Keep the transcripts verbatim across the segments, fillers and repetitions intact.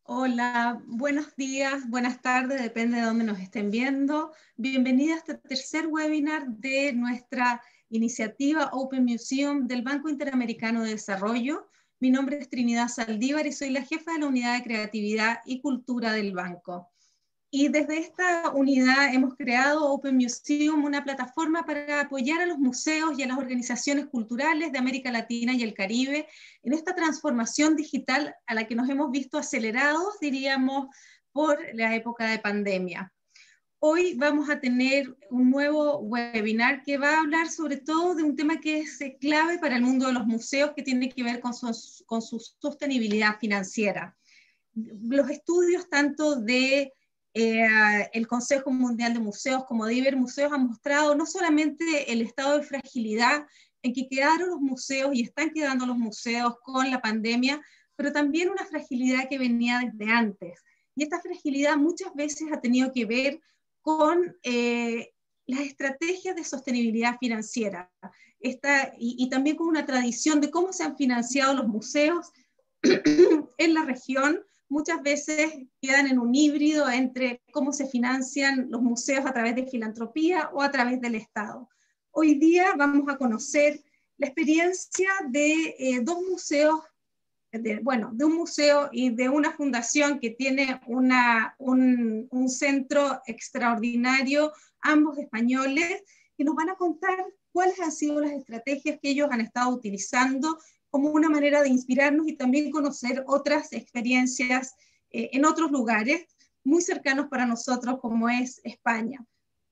Hola, buenos días, buenas tardes, depende de dónde nos estén viendo. Bienvenida a este tercer webinar de nuestra iniciativa Open Museum del Banco Interamericano de Desarrollo. Mi nombre es Trinidad Saldívar y soy la jefa de la Unidad de Creatividad y Cultura del banco. Y desde esta unidad hemos creado Open Museum, una plataforma para apoyar a los museos y a las organizaciones culturales de América Latina y el Caribe en esta transformación digital a la que nos hemos visto acelerados, diríamos, por la época de pandemia. Hoy vamos a tener un nuevo webinar que va a hablar sobre todo de un tema que es clave para el mundo de los museos, que tiene que ver con su, con su sostenibilidad financiera. Los estudios tanto de Eh, el Consejo Mundial de Museos como de Ibermuseos han mostrado no solamente el estado de fragilidad en que quedaron los museos y están quedando los museos con la pandemia, pero también una fragilidad que venía desde antes. Y esta fragilidad muchas veces ha tenido que ver con eh, las estrategias de sostenibilidad financiera Esta, y, y también con una tradición de cómo se han financiado los museos en la región. Muchas veces quedan en un híbrido entre cómo se financian los museos a través de filantropía o a través del Estado. Hoy día vamos a conocer la experiencia de eh, dos museos, de, bueno, de un museo y de una fundación que tiene una, un, un centro extraordinario, ambos españoles, que nos van a contar cuáles han sido las estrategias que ellos han estado utilizando como una manera de inspirarnos y también conocer otras experiencias eh, en otros lugares muy cercanos para nosotros, como es España.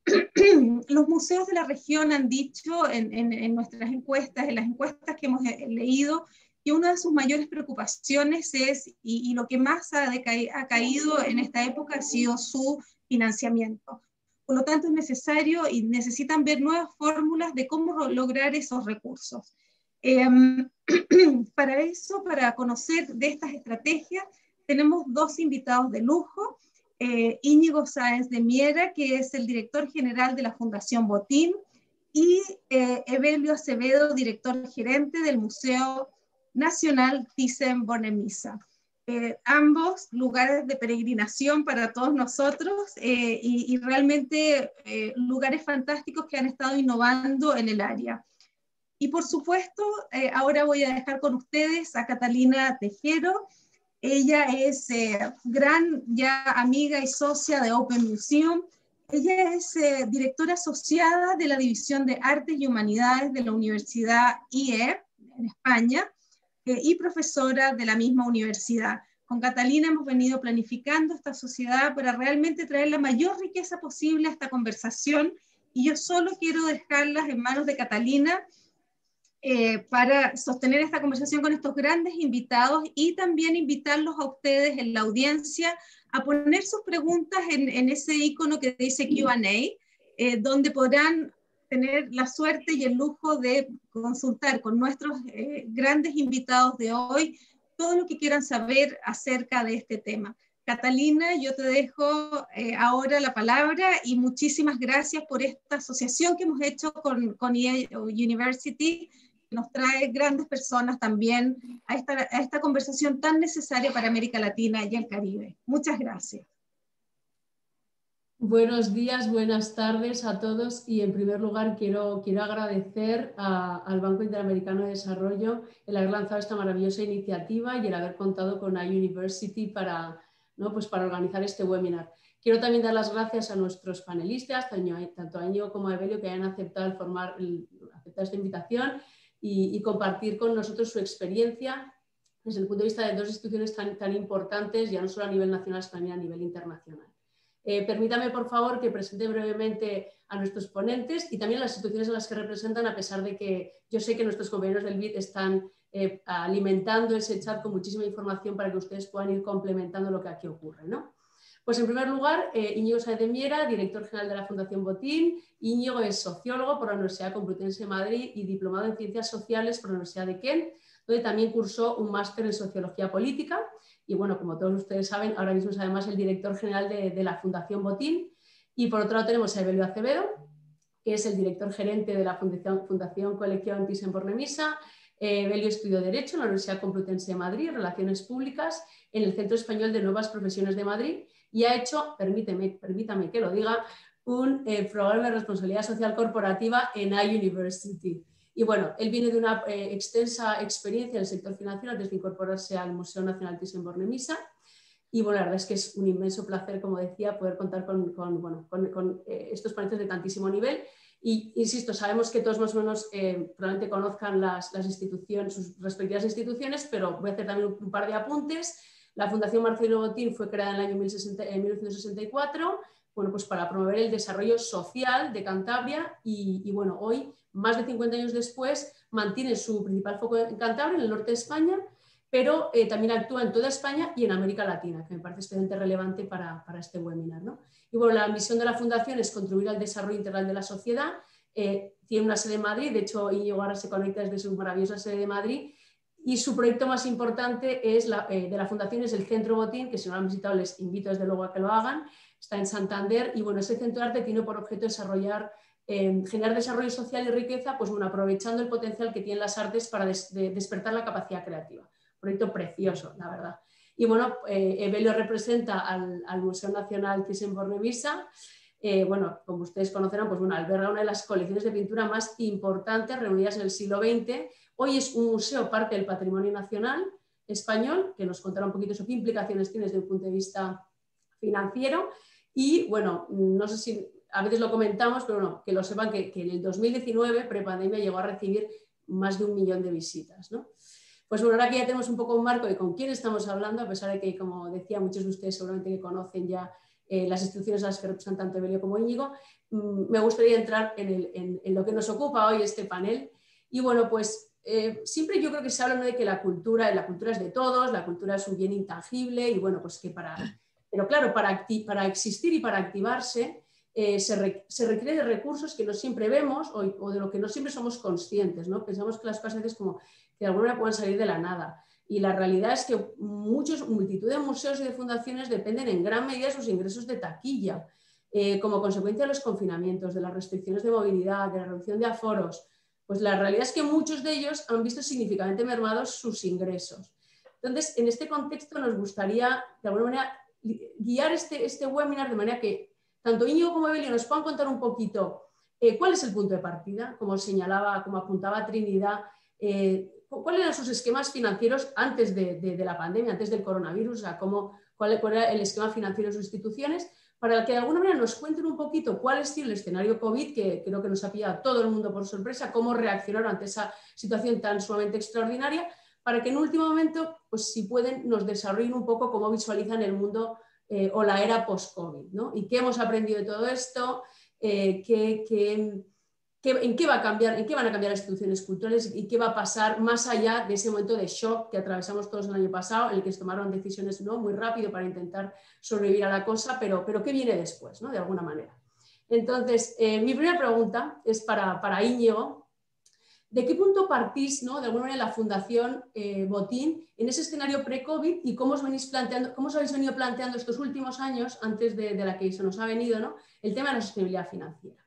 Los museos de la región han dicho en, en, en nuestras encuestas, en las encuestas que hemos leído, que una de sus mayores preocupaciones es, y, y lo que más ha, deca- ha caído en esta época ha sido su financiamiento. Por lo tanto, es necesario y necesitan ver nuevas fórmulas de cómo lograr esos recursos. Eh, para eso, para conocer de estas estrategias, tenemos dos invitados de lujo. Eh, Íñigo Sáenz de Miera, que es el director general de la Fundación Botín, y eh, Evelio Acevedo, director gerente del Museo Nacional Thyssen-Bornemisza. Eh, ambos lugares de peregrinación para todos nosotros eh, y, y realmente eh, lugares fantásticos que han estado innovando en el área. Y por supuesto, eh, ahora voy a dejar con ustedes a Catalina Tejero. Ella es eh, gran ya amiga y socia de Open Museum. Ella es eh, directora asociada de la División de Artes y Humanidades de la Universidad I E en España eh, y profesora de la misma universidad. Con Catalina hemos venido planificando esta sociedad para realmente traer la mayor riqueza posible a esta conversación, y yo solo quiero dejarlas en manos de Catalina Eh, para sostener esta conversación con estos grandes invitados y también invitarlos a ustedes en la audiencia a poner sus preguntas en, en ese icono que dice Q and A, eh, donde podrán tener la suerte y el lujo de consultar con nuestros eh, grandes invitados de hoy todo lo que quieran saber acerca de este tema. Catalina, yo te dejo eh, ahora la palabra y muchísimas gracias por esta asociación que hemos hecho con, con E A University, que nos trae grandes personas también a esta, a esta conversación tan necesaria para América Latina y el Caribe. Muchas gracias. Buenos días, buenas tardes a todos, y en primer lugar quiero, quiero agradecer a, al Banco Interamericano de Desarrollo el haber lanzado esta maravillosa iniciativa y el haber contado con iUniversity para, ¿no? pues para organizar este webinar. Quiero también dar las gracias a nuestros panelistas, tanto a Íñigo como a Evelio, que hayan aceptado, el formar, el, aceptado esta invitación y, y compartir con nosotros su experiencia desde el punto de vista de dos instituciones tan, tan importantes, ya no solo a nivel nacional, sino también a nivel internacional. Eh, permítame, por favor, que presente brevemente a nuestros ponentes y también a las instituciones a las que representan, a pesar de que yo sé que nuestros compañeros del B I D están eh, alimentando ese chat con muchísima información para que ustedes puedan ir complementando lo que aquí ocurre, ¿no? Pues en primer lugar, eh, Íñigo Sáenz de Miera, director general de la Fundación Botín. Íñigo es sociólogo por la Universidad Complutense de Madrid y diplomado en Ciencias Sociales por la Universidad de Kent, donde también cursó un máster en Sociología Política. Y bueno, como todos ustedes saben, ahora mismo es además el director general de, de la Fundación Botín. Y por otro lado tenemos a Evelio Acevedo, que es el director gerente de la Fundación, Fundación Colección Thyssen-Bornemisza. Eh, Belio estudió Derecho en la Universidad Complutense de Madrid, Relaciones Públicas, en el Centro Español de Nuevas Profesiones de Madrid y ha hecho, permíteme, permítame que lo diga, un eh, programa de responsabilidad social corporativa en iUniversity. Y bueno, él viene de una eh, extensa experiencia en el sector financiero antes de incorporarse al Museo Nacional Thyssen-Bornemisza. Y bueno, la verdad es que es un inmenso placer, como decía, poder contar con, con, bueno, con, con eh, estos ponentes de tantísimo nivel. Y insisto, sabemos que todos más o menos eh, probablemente conozcan las, las instituciones, sus respectivas instituciones, pero voy a hacer también un, un par de apuntes. La Fundación Marcelino Botín fue creada en el año mil novecientos sesenta y cuatro, bueno, pues para promover el desarrollo social de Cantabria y, y bueno, hoy, más de cincuenta años después, mantiene su principal foco en Cantabria, en el norte de España, pero eh, también actúa en toda España y en América Latina, que me parece especialmente relevante para, para este webinar, ¿no? Y bueno, la misión de la Fundación es contribuir al desarrollo integral de la sociedad. Eh, tiene una sede en Madrid, de hecho, Íñigo ahora se conecta desde su maravillosa sede de Madrid, y su proyecto más importante es la, eh, de la Fundación es el Centro Botín, que si no lo han visitado les invito desde luego a que lo hagan. Está en Santander y bueno, ese centro de arte tiene por objeto desarrollar, eh, generar desarrollo social y riqueza, pues bueno, aprovechando el potencial que tienen las artes para des, de, despertar la capacidad creativa. Proyecto precioso, la verdad. Y bueno, eh, Belio representa al, al Museo Nacional Thyssen-Bornemisza. Eh, bueno, como ustedes conocerán, pues bueno, alberga una de las colecciones de pintura más importantes reunidas en el siglo veinte. Hoy es un museo parte del patrimonio nacional español, que nos contará un poquito sobre qué implicaciones tiene desde un punto de vista financiero. Y bueno, no sé si a veces lo comentamos, pero no, que lo sepan que, que en el dos mil diecinueve, prepandemia, llegó a recibir más de un millón de visitas, ¿no? Pues bueno, ahora que ya tenemos un poco un marco de con quién estamos hablando, a pesar de que, como decía, muchos de ustedes seguramente que conocen ya eh, las instituciones a las que representan tanto Belio como Íñigo, mmm, me gustaría entrar en, el, en, en lo que nos ocupa hoy este panel. Y bueno, pues eh, siempre yo creo que se habla, ¿no?, de que la cultura, la cultura es de todos, la cultura es un bien intangible y bueno, pues que para... Pero claro, para, para existir y para activarse eh, se, re, se requiere de recursos que no siempre vemos o, o de lo que no siempre somos conscientes, ¿no? Pensamos que las cosas a veces como que de alguna manera pueden salir de la nada. Y la realidad es que muchos, multitud de museos y de fundaciones dependen en gran medida de sus ingresos de taquilla, eh, como consecuencia de los confinamientos, de las restricciones de movilidad, de la reducción de aforos. Pues la realidad es que muchos de ellos han visto significativamente mermados sus ingresos. Entonces, en este contexto nos gustaría, de alguna manera, guiar este, este webinar de manera que tanto Íñigo como Belio nos puedan contar un poquito eh, cuál es el punto de partida, como señalaba, como apuntaba Trinidad, eh, cuáles eran sus esquemas financieros antes de, de, de la pandemia, antes del coronavirus, o sea, cómo, cuál, cuál era el esquema financiero de sus instituciones, para que de alguna manera nos cuenten un poquito cuál es el escenario COVID, que creo que nos ha pillado a todo el mundo por sorpresa, cómo reaccionaron ante esa situación tan sumamente extraordinaria, para que en último momento, pues si pueden, nos desarrollen un poco cómo visualizan el mundo eh, o la era post-COVID, ¿no? Y qué hemos aprendido de todo esto, eh, qué, qué, qué, en qué va a cambiar, en qué van a cambiar las instituciones culturales y qué va a pasar más allá de ese momento de shock que atravesamos todos el año pasado, en el que se tomaron decisiones, ¿no?, muy rápido para intentar sobrevivir a la cosa, pero, pero qué viene después, ¿no?, de alguna manera. Entonces, eh, mi primera pregunta es para, para Íñigo. ¿De qué punto partís, ¿no?, de alguna manera, la Fundación eh, Botín en ese escenario pre-COVID y cómo os, venís planteando, cómo os habéis venido planteando estos últimos años, antes de, de la que se nos ha venido, ¿no?, el tema de la sostenibilidad financiera?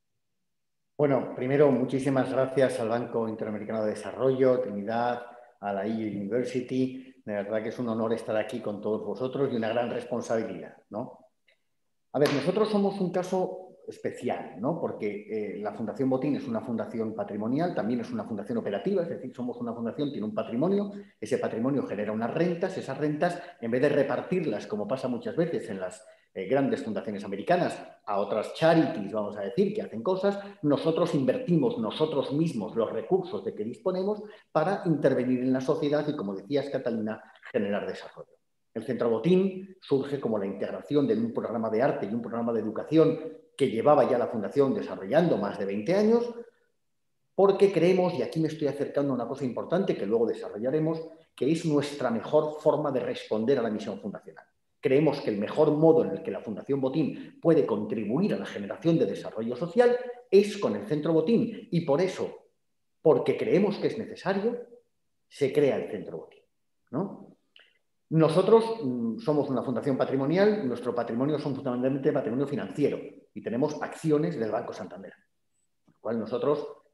Bueno, primero, muchísimas gracias al Banco Interamericano de Desarrollo, Trinidad, a la iUniversity. De verdad que es un honor estar aquí con todos vosotros y una gran responsabilidad, ¿no? A ver, nosotros somos un caso especial, ¿no? Porque eh, la Fundación Botín es una fundación patrimonial, también es una fundación operativa, es decir, somos una fundación, tiene un patrimonio, ese patrimonio genera unas rentas, esas rentas, en vez de repartirlas, como pasa muchas veces en las eh, grandes fundaciones americanas, a otras charities, vamos a decir, que hacen cosas, nosotros invertimos nosotros mismos los recursos de que disponemos para intervenir en la sociedad y, como decías, Catalina, generar desarrollo. El Centro Botín surge como la integración de un programa de arte y un programa de educación que llevaba ya la Fundación desarrollando más de veinte años, porque creemos, y aquí me estoy acercando a una cosa importante que luego desarrollaremos, que es nuestra mejor forma de responder a la misión fundacional. Creemos que el mejor modo en el que la Fundación Botín puede contribuir a la generación de desarrollo social es con el Centro Botín, y por eso, porque creemos que es necesario, se crea el Centro Botín, ¿no? Nosotros mmm, somos una fundación patrimonial, nuestro patrimonio son fundamentalmente patrimonio financiero y tenemos acciones del Banco Santander, con lo cual nosotros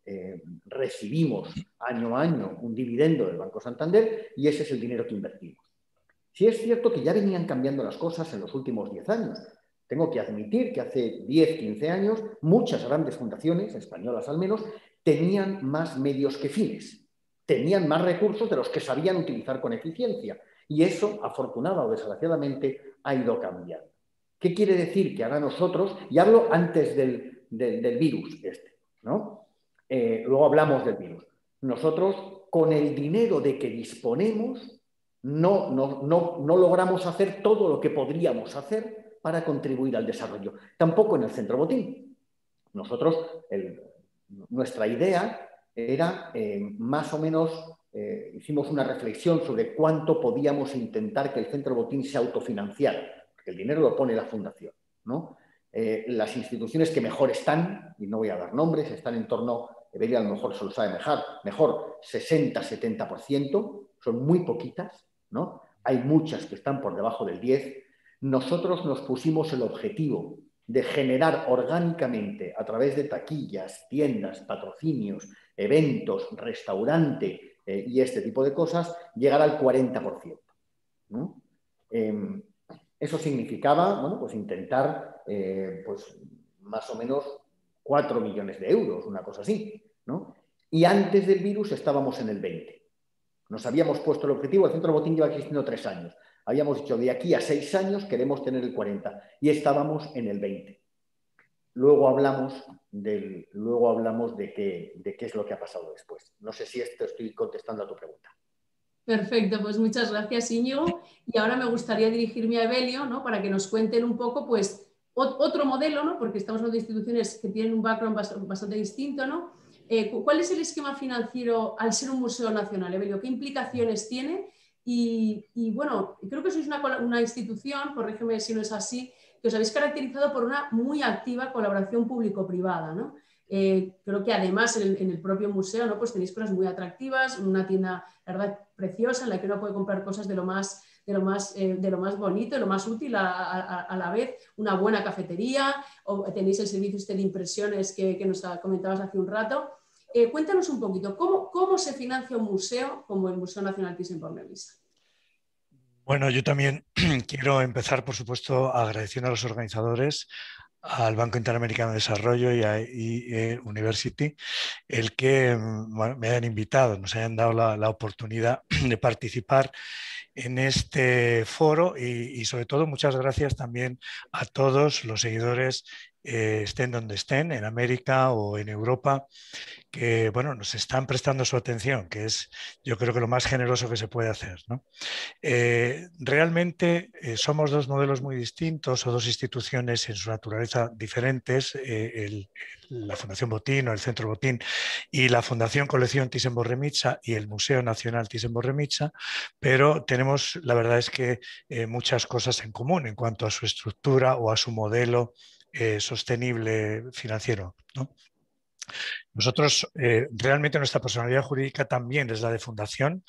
eh, recibimos año a año un dividendo del Banco Santander y ese es el dinero que invertimos. Sí es cierto que ya venían cambiando las cosas en los últimos diez años. Tengo que admitir que hace diez, quince años muchas grandes fundaciones, españolas al menos, tenían más medios que fines. Tenían más recursos de los que sabían utilizar con eficiencia. Y eso, afortunada o desgraciadamente, ha ido cambiando. ¿Qué quiere decir? Que ahora nosotros, y hablo antes del, del, del virus este, ¿no? Eh, luego hablamos del virus. Nosotros, con el dinero de que disponemos, no, no, no, no logramos hacer todo lo que podríamos hacer para contribuir al desarrollo. Tampoco en el Centro Botín. Nosotros, el, nuestra idea era eh, más o menos, eh, hicimos una reflexión sobre cuánto podíamos intentar que el Centro Botín se autofinanciara, porque el dinero lo pone la fundación, ¿no? Eh, las instituciones que mejor están, y no voy a dar nombres, están en torno, Evelia a lo mejor se lo sabe mejor, mejor sesenta a setenta por ciento, son muy poquitas, ¿no? Hay muchas que están por debajo del diez por ciento. Nosotros nos pusimos el objetivo de generar orgánicamente, a través de taquillas, tiendas, patrocinios, eventos, restaurante eh, y este tipo de cosas, llegar al cuarenta por ciento, ¿no? Eh, eso significaba, bueno, pues intentar, eh, pues más o menos cuatro millones de euros, una cosa así, ¿no? Y antes del virus estábamos en el veinte. Nos habíamos puesto el objetivo, el Centro Botín lleva existiendo tres años. Habíamos dicho, de aquí a seis años queremos tener el cuarenta y estábamos en el veinte. Luego hablamos, del, luego hablamos de, qué, de qué es lo que ha pasado después. No sé si esto estoy contestando a tu pregunta. Perfecto, pues muchas gracias, Íñigo. Y ahora me gustaría dirigirme a Evelio, ¿no? Para que nos cuenten un poco, pues, otro modelo, ¿no? Porque estamos hablando de instituciones que tienen un background bastante distinto, ¿no? Eh, ¿Cuál es el esquema financiero al ser un museo nacional, Evelio? ¿Qué implicaciones tiene? Y, y bueno, creo que sois una, una institución, corrígeme si no es así, que os habéis caracterizado por una muy activa colaboración público-privada, ¿no? Eh, creo que además en el, en el propio museo, ¿no? Pues tenéis cosas muy atractivas, una tienda, la verdad, preciosa en la que uno puede comprar cosas de lo más, de lo más, eh, de lo más bonito, de lo más útil a, a, a la vez, una buena cafetería, o tenéis el servicio este de impresiones que, que nos comentabas hace un rato. Eh, cuéntanos un poquito, ¿cómo, ¿cómo se financia un museo como el Museo Nacional Thyssen-Bornemisza? Bueno, yo también quiero empezar, por supuesto, agradeciendo a los organizadores, al Banco Interamericano de Desarrollo y a I E University, el que bueno, me hayan invitado, nos hayan dado la, la oportunidad de participar en este foro y, y sobre todo muchas gracias también a todos los seguidores, eh, estén donde estén, en América o en Europa, que bueno, nos están prestando su atención, que es yo creo que lo más generoso que se puede hacer, ¿no? Eh, realmente eh, somos dos modelos muy distintos o dos instituciones en su naturaleza diferentes, eh, el, la Fundación Botín o el Centro Botín y la Fundación Colección Thyssen-Bornemisza y el Museo Nacional Thyssen-Bornemisza, pero tenemos, la verdad es que eh, muchas cosas en común en cuanto a su estructura o a su modelo eh, sostenible financiero, ¿no? Nosotros, eh, realmente nuestra personalidad jurídica también es la de fundación,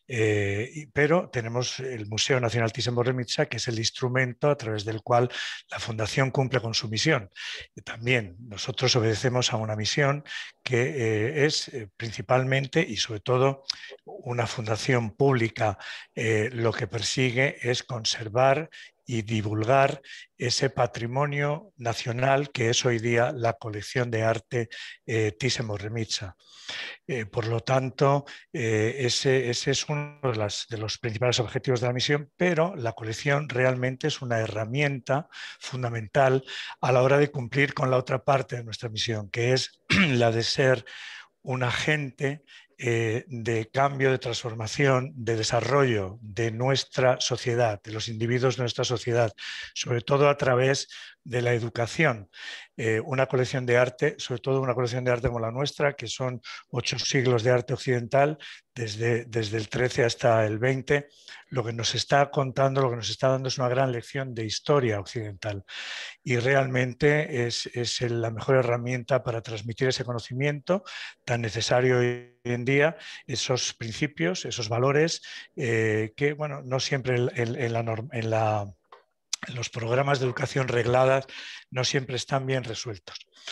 eh, pero tenemos el Museo Nacional Thyssen-Bornemisza, que es el instrumento a través del cual la fundación cumple con su misión. Y también nosotros obedecemos a una misión que eh, es eh, principalmente y sobre todo una fundación pública, eh, lo que persigue es conservar y divulgar ese patrimonio nacional que es hoy día la colección de arte eh, Thyssen-Bornemisza. Eh, por lo tanto, eh, ese, ese es uno de, las, de los principales objetivos de la misión, pero la colección realmente es una herramienta fundamental a la hora de cumplir con la otra parte de nuestra misión, que es la de ser un agente eh, de cambio, de transformación, de desarrollo de nuestra sociedad, de los individuos de nuestra sociedad, sobre todo a través de la educación. Eh, una colección de arte, sobre todo una colección de arte como la nuestra, que son ocho siglos de arte occidental, desde, desde el trece hasta el veinte, lo que nos está contando, lo que nos está dando es una gran lección de historia occidental. Y realmente es, es la mejor herramienta para transmitir ese conocimiento tan necesario hoy en día, esos principios, esos valores eh, que, bueno, no siempre en, en, en, la, en, la, en los programas de educación regladas no siempre están bien resueltos.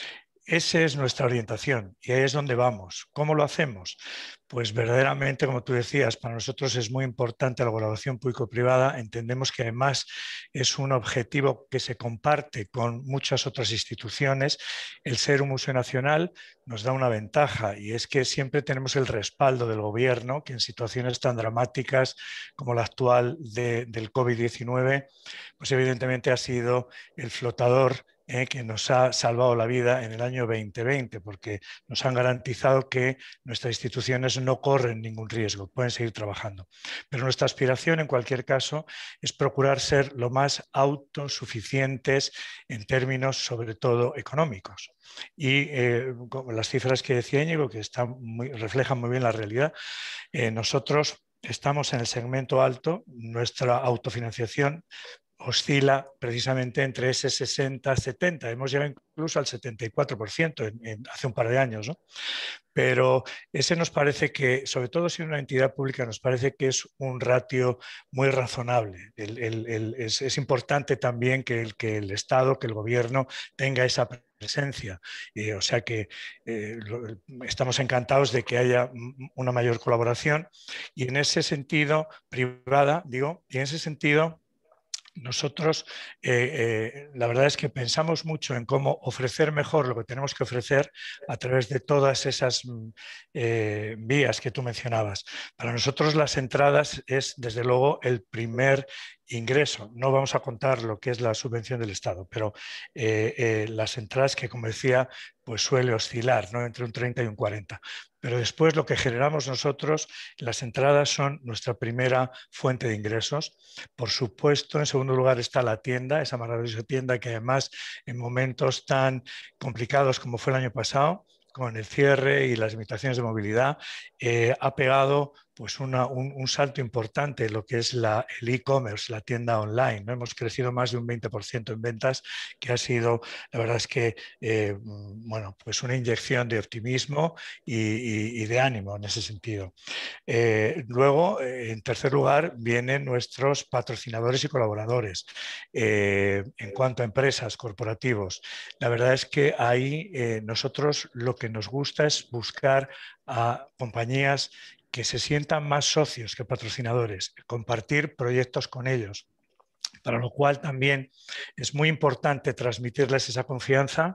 esa es nuestra orientación y ahí es donde vamos. ¿Cómo lo hacemos? Pues verdaderamente, como tú decías, para nosotros es muy importante la colaboración público-privada. Entendemos que además es un objetivo que se comparte con muchas otras instituciones. El ser un museo nacional nos da una ventaja y es que siempre tenemos el respaldo del gobierno, que en situaciones tan dramáticas como la actual de, del COVID diecinueve, pues evidentemente ha sido el flotador Eh, que nos ha salvado la vida en el año veinte veinte, porque nos han garantizado que nuestras instituciones no corren ningún riesgo, pueden seguir trabajando. Pero nuestra aspiración, en cualquier caso, es procurar ser lo más autosuficientes en términos, sobre todo, económicos. Y eh, las cifras que decía Íñigo, que están muy, reflejan muy bien la realidad, eh, nosotros estamos en el segmento alto, nuestra autofinanciación oscila precisamente entre ese sesenta setenta, hemos llegado incluso al setenta y cuatro por ciento en, en, hace un par de años, ¿no? Pero ese nos parece que, sobre todo si una entidad pública, nos parece que es un ratio muy razonable. El, el, el, es, es importante también que el, que el Estado, que el gobierno tenga esa presencia. Eh, o sea que eh, lo, estamos encantados de que haya una mayor colaboración y en ese sentido, privada, digo, y en ese sentido, nosotros, eh, eh, la verdad es que pensamos mucho en cómo ofrecer mejor lo que tenemos que ofrecer a través de todas esas eh, vías que tú mencionabas. Para nosotros las entradas es, desde luego, el primer ingreso. No vamos a contar lo que es la subvención del Estado, pero eh, eh, las entradas que, como decía, pues suele oscilar, ¿no? Entre un treinta y un cuarenta. Pero después lo que generamos nosotros, las entradas son nuestra primera fuente de ingresos. Por supuesto, en segundo lugar está la tienda, esa maravillosa tienda que además en momentos tan complicados como fue el año pasado, con el cierre y las limitaciones de movilidad, eh, ha pegado pues una, un, un salto importante en lo que es la, el e-commerce, la tienda online, ¿no? Hemos crecido más de un veinte por ciento en ventas, que ha sido, la verdad es que, eh, bueno, pues una inyección de optimismo y, y, y de ánimo en ese sentido. Eh, luego, eh, en tercer lugar, vienen nuestros patrocinadores y colaboradores. Eh, en cuanto a empresas, corporativos, la verdad es que ahí eh, nosotros lo que nos gusta es buscar a compañías que se sientan más socios que patrocinadores, compartir proyectos con ellos, para lo cual también es muy importante transmitirles esa confianza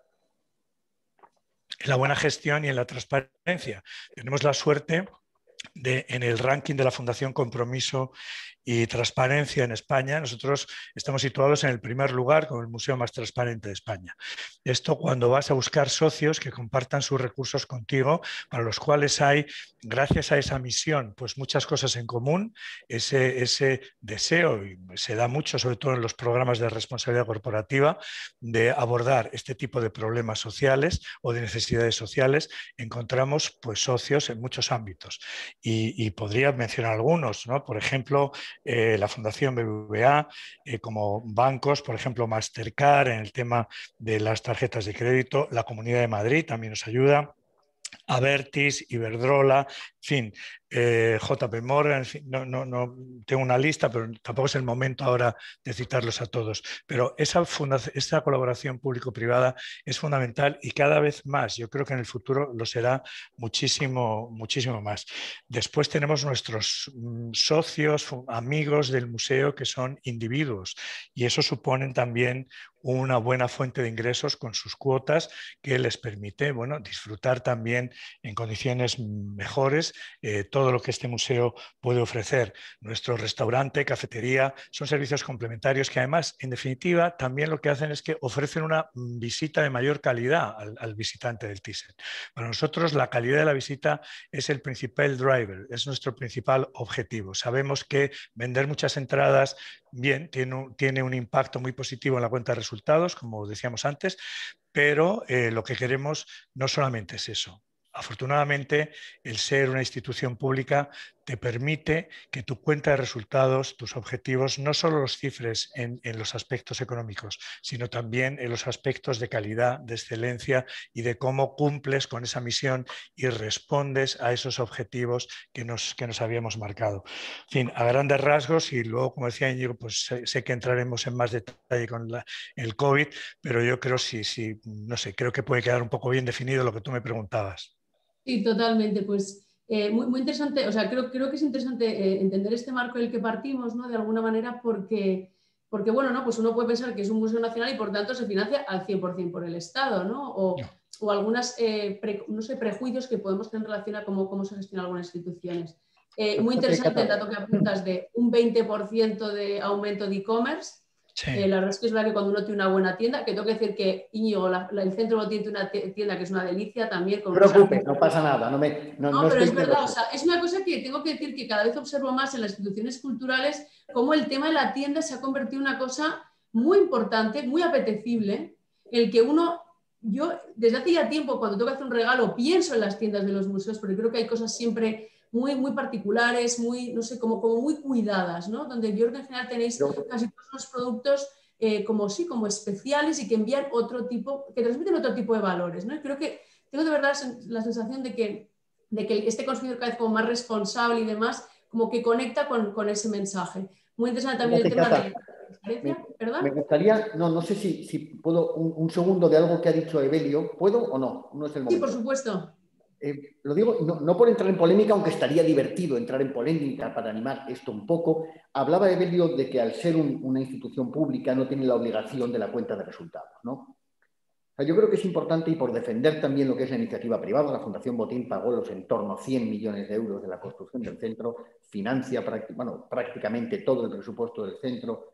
en la buena gestión y en la transparencia. Tenemos la suerte de, en el ranking de la Fundación Compromiso y Transparencia en España, nosotros estamos situados en el primer lugar como el museo más transparente de España. Esto cuando vas a buscar socios que compartan sus recursos contigo, para los cuales hay, gracias a esa misión, pues muchas cosas en común, ese, ese deseo, y se da mucho, sobre todo en los programas de responsabilidad corporativa, de abordar este tipo de problemas sociales o de necesidades sociales, encontramos pues socios en muchos ámbitos. Y, y podría mencionar algunos, ¿no? Por ejemplo, eh, la Fundación B B V A, eh, como bancos, por ejemplo, Mastercard en el tema de las tarjetas de crédito, la Comunidad de Madrid también nos ayuda, Abertis, Iberdrola, en fin, eh, J P Morgan, en fin, no, no, no tengo una lista, pero tampoco es el momento ahora de citarlos a todos. Pero esa, esa colaboración público-privada es fundamental y cada vez más, yo creo que en el futuro lo será muchísimo, muchísimo más. Después tenemos nuestros mm, socios, amigos del museo que son individuos y eso suponen también una buena fuente de ingresos con sus cuotas que les permite, bueno, disfrutar también en condiciones mejores eh, todo lo que este museo puede ofrecer. Nuestro restaurante, cafetería, son servicios complementarios que además, en definitiva, también lo que hacen es que ofrecen una visita de mayor calidad al, al visitante del Thyssen. Para nosotros la calidad de la visita es el principal driver, es nuestro principal objetivo. Sabemos que vender muchas entradas, bien, tiene un, tiene un impacto muy positivo en la cuenta de resultados, como decíamos antes, pero eh, lo que queremos no solamente es eso. Afortunadamente, el ser una institución pública te permite que tu cuenta de resultados, tus objetivos, no solo los cifres en, en los aspectos económicos, sino también en los aspectos de calidad, de excelencia y de cómo cumples con esa misión y respondes a esos objetivos que nos, que nos habíamos marcado. En fin, a grandes rasgos, y luego, como decía Íñigo, pues sé, sé que entraremos en más detalle con la, el COVID, pero yo creo sí, sí, no sé, creo que puede quedar un poco bien definido lo que tú me preguntabas. Sí, totalmente, pues eh, muy, muy interesante, o sea, creo, creo que es interesante eh, entender este marco del que partimos, ¿no? De alguna manera, porque, porque bueno, ¿no? Pues uno puede pensar que es un museo nacional y por tanto se financia al cien por ciento por el Estado, ¿no? O, No. o algunas, eh, pre, no sé, prejuicios que podemos tener en relación a cómo, cómo se gestionan algunas instituciones. Eh, muy interesante el dato que apuntas de un veinte por ciento de aumento de e-commerce. Sí. Eh, la verdad es que es verdad que cuando uno tiene una buena tienda, que tengo que decir que Íñigo, la, la, el Centro Botín tiene una tienda que es una delicia también. Con no te preocupes, no pasa nada. No, me, no, no, no pero estoy es verdad, o sea, es una cosa que tengo que decir que cada vez observo más en las instituciones culturales cómo el tema de la tienda se ha convertido en una cosa muy importante, muy apetecible, el que uno, yo desde hace ya tiempo cuando tengo que hacer un regalo pienso en las tiendas de los museos, porque creo que hay cosas siempre muy, muy particulares, muy, no sé, como, como muy cuidadas, ¿no? Donde yo creo que en general tenéis casi todos los productos eh, como sí, como especiales y que envían otro tipo, que transmiten otro tipo de valores, ¿no? Y creo que tengo de verdad la sensación de que, de que este consumidor cada vez como más responsable y demás, como que conecta con, con ese mensaje. Muy interesante también el tema de... Me, me gustaría, no, no sé si, si puedo, un, un segundo de algo que ha dicho Evelio. ¿Puedo o no? No es el momento. Sí, por supuesto. Eh, lo digo no, no por entrar en polémica, aunque estaría divertido entrar en polémica para animar esto un poco. Hablaba Evelio de que al ser un, una institución pública no tiene la obligación de la cuenta de resultados, ¿no? O sea, yo creo que es importante, y por defender también lo que es la iniciativa privada, la Fundación Botín pagó los en torno a cien millones de euros de la construcción del centro, financia bueno, prácticamente todo el presupuesto del centro,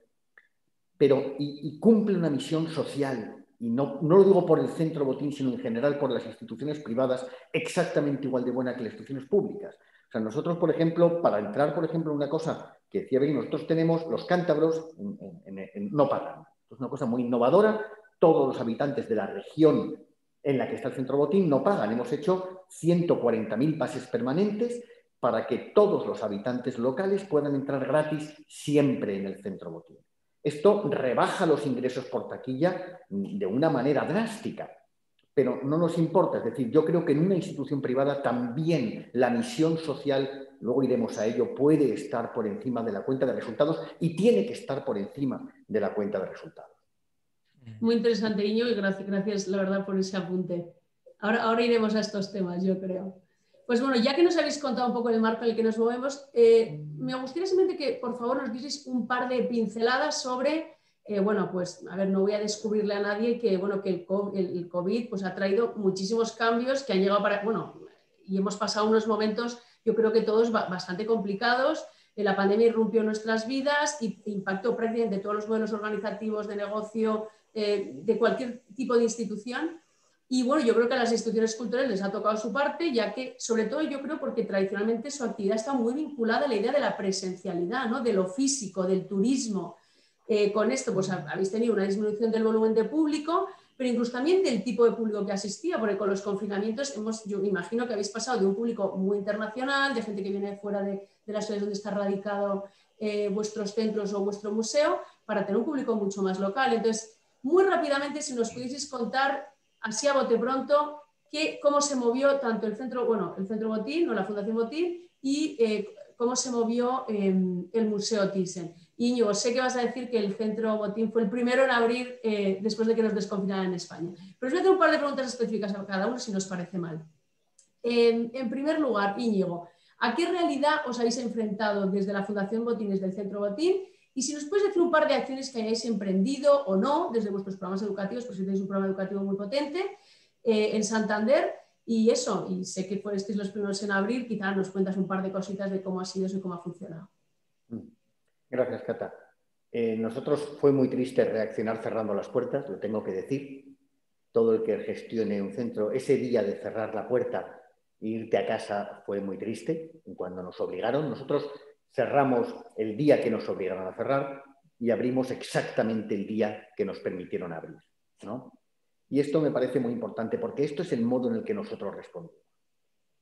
pero y, y cumple una misión social. Y no, no lo digo por el Centro Botín, sino en general por las instituciones privadas, exactamente igual de buena que las instituciones públicas. O sea, nosotros, por ejemplo, para entrar, por ejemplo, en una cosa que decía bien, nosotros tenemos, los cántabros en, en, en, no pagan. Es una cosa muy innovadora. Todos los habitantes de la región en la que está el Centro Botín no pagan. Hemos hecho ciento cuarenta mil pases permanentes para que todos los habitantes locales puedan entrar gratis siempre en el Centro Botín. Esto rebaja los ingresos por taquilla de una manera drástica, pero no nos importa. Es decir, yo creo que en una institución privada también la misión social, luego iremos a ello, puede estar por encima de la cuenta de resultados y tiene que estar por encima de la cuenta de resultados. Muy interesante, Iñigo, y gracias, gracias, la verdad, por ese apunte. Ahora, ahora iremos a estos temas, yo creo. Pues bueno, ya que nos habéis contado un poco el marco en el que nos movemos, eh, me gustaría simplemente que, por favor, nos dieseis un par de pinceladas sobre, eh, bueno, pues, a ver, no voy a descubrirle a nadie que, bueno, que el COVID, el COVID pues, ha traído muchísimos cambios que han llegado para, bueno, y hemos pasado unos momentos, yo creo que todos bastante complicados. La pandemia irrumpió nuestras vidas y impactó prácticamente todos los modelos organizativos de negocio, eh, de cualquier tipo de institución. Y bueno, yo creo que a las instituciones culturales les ha tocado su parte, ya que, sobre todo yo creo porque tradicionalmente su actividad está muy vinculada a la idea de la presencialidad, ¿no? De lo físico, del turismo. Eh, con esto pues habéis tenido una disminución del volumen de público, pero incluso también del tipo de público que asistía, porque con los confinamientos hemos, yo imagino que habéis pasado de un público muy internacional, de gente que viene fuera de, de las ciudades donde está radicado eh, vuestros centros o vuestro museo, para tener un público mucho más local. Entonces, muy rápidamente, si nos pudieseis contar así a bote pronto, que, cómo se movió tanto el centro, bueno, el centro Botín o la Fundación Botín y eh, cómo se movió eh, el Museo Thyssen. Íñigo, sé que vas a decir que el centro Botín fue el primero en abrir eh, después de que nos desconfinaran en España. Pero os voy a hacer un par de preguntas específicas a cada uno si nos parece mal. Eh, en primer lugar, Íñigo, ¿a qué realidad os habéis enfrentado desde la Fundación Botín, desde el centro Botín? Y si nos puedes decir un par de acciones que hayáis emprendido o no desde vuestros programas educativos, pues si tenéis un programa educativo muy potente eh, en Santander, y eso, y sé que fuisteis los primeros en abrir, quizás nos cuentas un par de cositas de cómo ha sido eso y cómo ha funcionado. Gracias, Cata. Eh, nosotros fue muy triste reaccionar cerrando las puertas, lo tengo que decir. Todo el que gestione un centro, ese día de cerrar la puerta e irte a casa fue muy triste, cuando nos obligaron. Nosotros cerramos el día que nos obligaron a cerrar y abrimos exactamente el día que nos permitieron abrir, ¿no? Y esto me parece muy importante porque esto es el modo en el que nosotros respondemos.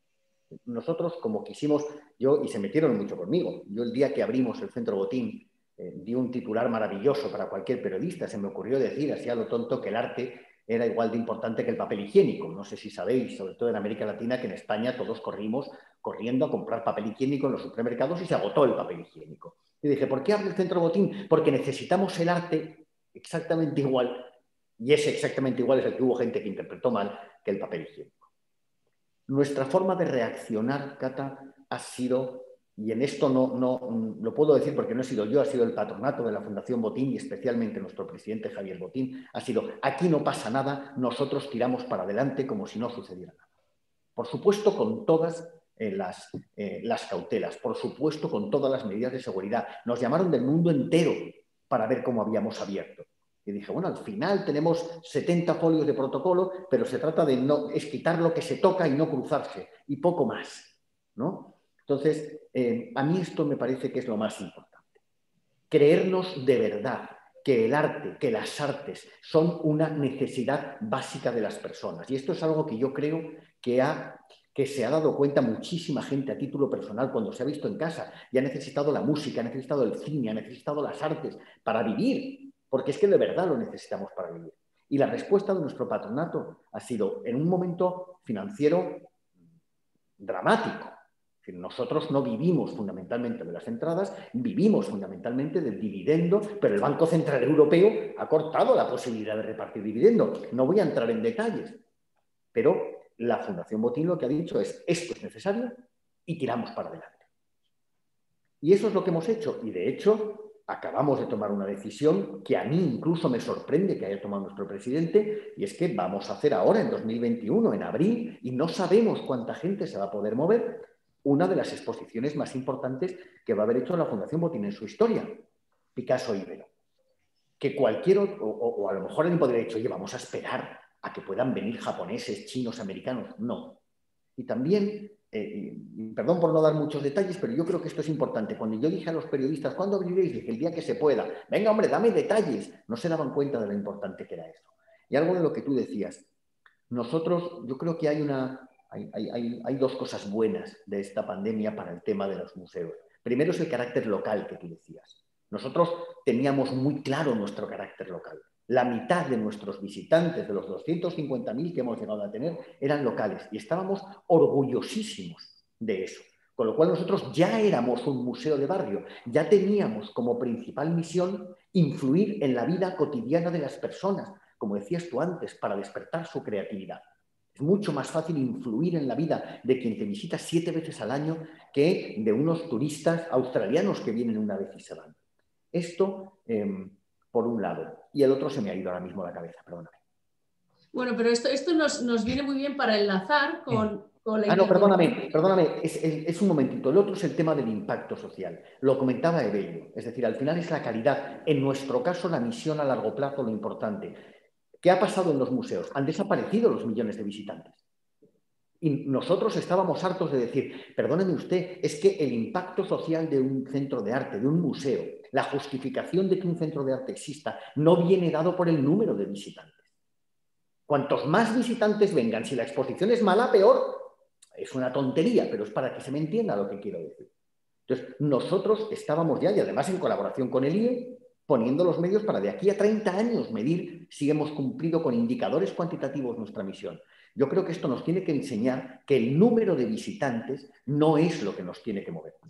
Nosotros, como quisimos, yo, y se metieron mucho conmigo, yo el día que abrimos el Centro Botín, eh, di un titular maravilloso para cualquier periodista, se me ocurrió decir, así a lo tonto, que el arte era igual de importante que el papel higiénico. No sé si sabéis, sobre todo en América Latina, que en España todos corrimos corriendo a comprar papel higiénico en los supermercados y se agotó el papel higiénico. Y dije, ¿por qué abre el Centro Botín? Porque necesitamos el arte exactamente igual, y ese exactamente igual es el que hubo gente que interpretó mal, que el papel higiénico. Nuestra forma de reaccionar, Cata, ha sido, y en esto no, no lo puedo decir porque no he sido yo, ha sido el patronato de la Fundación Botín y especialmente nuestro presidente Javier Botín, ha sido, aquí no pasa nada, nosotros tiramos para adelante como si no sucediera nada. Por supuesto, con todas eh, las, eh, las cautelas, por supuesto, con todas las medidas de seguridad. Nos llamaron del mundo entero para ver cómo habíamos abierto. Y dije, bueno, al final tenemos setenta folios de protocolo, pero se trata de no, es quitar lo que se toca y no cruzarse, y poco más, ¿no? Entonces, eh, a mí esto me parece que es lo más importante. Creernos de verdad que el arte, que las artes son una necesidad básica de las personas. Y esto es algo que yo creo que, ha, que se ha dado cuenta muchísima gente a título personal cuando se ha visto en casa y ha necesitado la música, ha necesitado el cine, ha necesitado las artes para vivir, porque es que de verdad lo necesitamos para vivir. Y la respuesta de nuestro patronato ha sido en un momento financiero dramático. Nosotros no vivimos fundamentalmente de las entradas, vivimos fundamentalmente del dividendo, pero el Banco Central Europeo ha cortado la posibilidad de repartir dividendo. No voy a entrar en detalles, pero la Fundación Botín lo que ha dicho es esto es necesario y tiramos para adelante. Y eso es lo que hemos hecho. Y de hecho, acabamos de tomar una decisión que a mí incluso me sorprende que haya tomado nuestro presidente, y es que vamos a hacer ahora, en dos mil veintiuno, en abril, y no sabemos cuánta gente se va a poder mover, una de las exposiciones más importantes que va a haber hecho la Fundación Botín en su historia, Picasso Ibero. Que cualquier otro, o, o a lo mejor alguien podría haber dicho, oye, vamos a esperar a que puedan venir japoneses, chinos, americanos. No. Y también, eh, y perdón por no dar muchos detalles, pero yo creo que esto es importante. Cuando yo dije a los periodistas, ¿cuándo abriréis? Dije, el día que se pueda. Venga, hombre, dame detalles. No se daban cuenta de lo importante que era esto. Y algo de lo que tú decías. Nosotros, yo creo que hay una... Hay, hay, hay dos cosas buenas de esta pandemia para el tema de los museos. Primero es el carácter local que tú decías. Nosotros teníamos muy claro nuestro carácter local. La mitad de nuestros visitantes, de los doscientos cincuenta mil que hemos llegado a tener, eran locales y estábamos orgullosísimos de eso. Con lo cual nosotros ya éramos un museo de barrio, ya teníamos como principal misión influir en la vida cotidiana de las personas, como decías tú antes, para despertar su creatividad. Es mucho más fácil influir en la vida de quien te visita siete veces al año que de unos turistas australianos que vienen una vez y se van. Esto, eh, por un lado. Y el otro se me ha ido ahora mismo a la cabeza, perdóname. Bueno, pero esto, esto nos, nos viene muy bien para enlazar con, con la... Ah, no, perdóname, perdóname, es, es, es un momentito. El otro es el tema del impacto social. Lo comentaba Evelio. Es decir, al final es la calidad. En nuestro caso, la misión a largo plazo, lo importante. ¿Qué ha pasado en los museos? Han desaparecido los millones de visitantes. Y nosotros estábamos hartos de decir, perdóneme usted, es que el impacto social de un centro de arte, de un museo, la justificación de que un centro de arte exista, no viene dado por el número de visitantes. Cuantos más visitantes vengan, si la exposición es mala, peor. Es una tontería, pero es para que se me entienda lo que quiero decir. Entonces, nosotros estábamos ya, y además en colaboración con el I E, poniendo los medios para de aquí a treinta años medir si hemos cumplido con indicadores cuantitativos nuestra misión. Yo creo que esto nos tiene que enseñar que el número de visitantes no es lo que nos tiene que mover.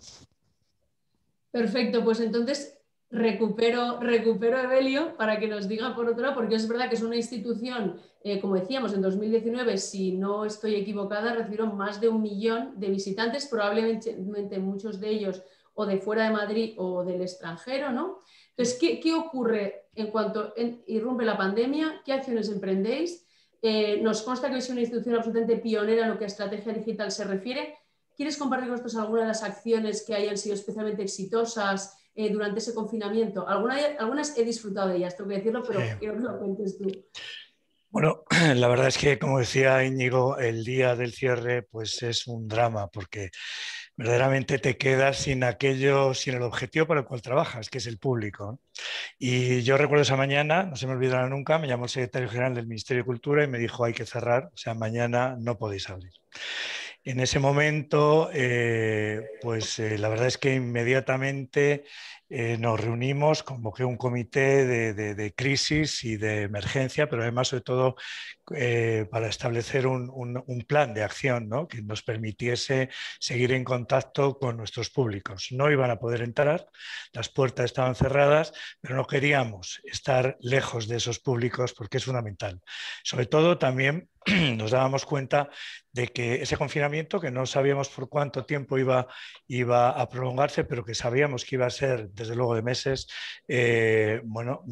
Perfecto, pues entonces recupero, recupero a Evelio para que nos diga por otro lado, porque es verdad que es una institución, eh, como decíamos, en dos mil diecinueve, si no estoy equivocada, recibieron más de un millón de visitantes, probablemente muchos de ellos o de fuera de Madrid o del extranjero, ¿no? Entonces, ¿qué, qué ocurre en cuanto en, irrumpe la pandemia? ¿Qué acciones emprendéis? Eh, nos consta que es una institución absolutamente pionera en lo que a estrategia digital se refiere. ¿Quieres compartir con nosotros algunas de las acciones que hayan sido especialmente exitosas eh, durante ese confinamiento? Algunas, algunas he disfrutado de ellas, tengo que decirlo, pero sí. Quiero que lo cuentes tú. Bueno, la verdad es que, como decía Íñigo, el día del cierre pues es un drama porque verdaderamente te quedas sin aquello, sin el objetivo para el cual trabajas, que es el público. Y yo recuerdo esa mañana, no se me olvidará nunca, me llamó el secretario general del Ministerio de Cultura y me dijo hay que cerrar, o sea, mañana no podéis abrir. En ese momento, eh, pues eh, la verdad es que inmediatamente eh, nos reunimos, convoqué un comité de, de, de crisis y de emergencia, pero además sobre todo eh, para establecer un, un, un plan de acción, ¿no?, que nos permitiese seguir en contacto con nuestros públicos. No iban a poder entrar, las puertas estaban cerradas, pero no queríamos estar lejos de esos públicos porque es fundamental. Sobre todo también nos dábamos cuenta de que ese confinamiento, que no sabíamos por cuánto tiempo iba, iba a prolongarse, pero que sabíamos que iba a ser, desde luego, de meses, eh, bueno,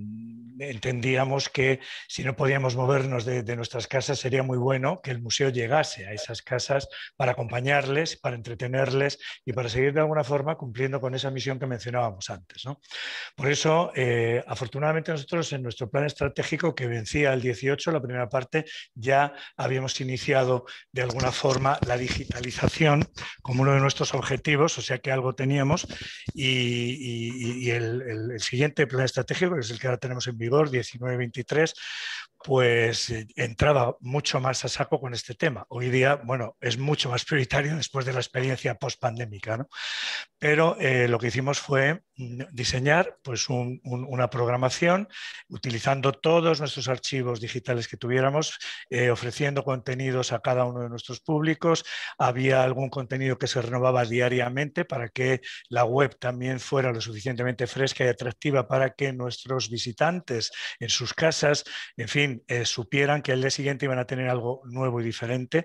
entendíamos que si no podíamos movernos de, de nuestras casas, sería muy bueno que el museo llegase a esas casas para acompañarles, para entretenerles y para seguir de alguna forma cumpliendo con esa misión que mencionábamos antes, ¿no? Por eso, eh, afortunadamente nosotros en nuestro plan estratégico que vencía el dieciocho, la primera parte, ya habíamos iniciado de alguna forma la digitalización como uno de nuestros objetivos, o sea que algo teníamos, y, y, y el, el, el siguiente plan estratégico, que es el que ahora tenemos en vigor, diecinueve veintitrés, pues eh, entraba mucho más a saco con este tema. Hoy día, bueno, es mucho más prioritario después de la experiencia post-pandémica, ¿no? Pero eh, lo que hicimos fue diseñar pues, un, un, una programación utilizando todos nuestros archivos digitales que tuviéramos, eh, ofreciendo contenidos a cada uno de nuestros públicos. Había algún contenido que se renovaba diariamente para que la web también fuera lo suficientemente fresca y atractiva para que nuestros visitantes en sus casas, en fin, eh, supieran que el día siguiente iban a tener algo nuevo y diferente.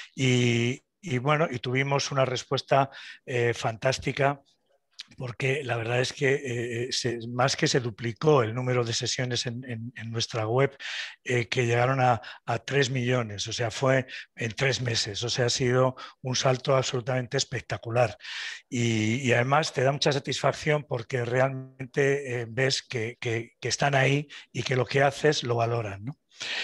Y, y bueno, y tuvimos una respuesta eh, fantástica, porque la verdad es que eh, se, más que se duplicó el número de sesiones en, en, en nuestra web, eh, que llegaron a, a tres millones, o sea, fue en tres meses, o sea, ha sido un salto absolutamente espectacular. Y, y además te da mucha satisfacción porque realmente eh, ves que, que, que están ahí y que lo que haces lo valoran, ¿no?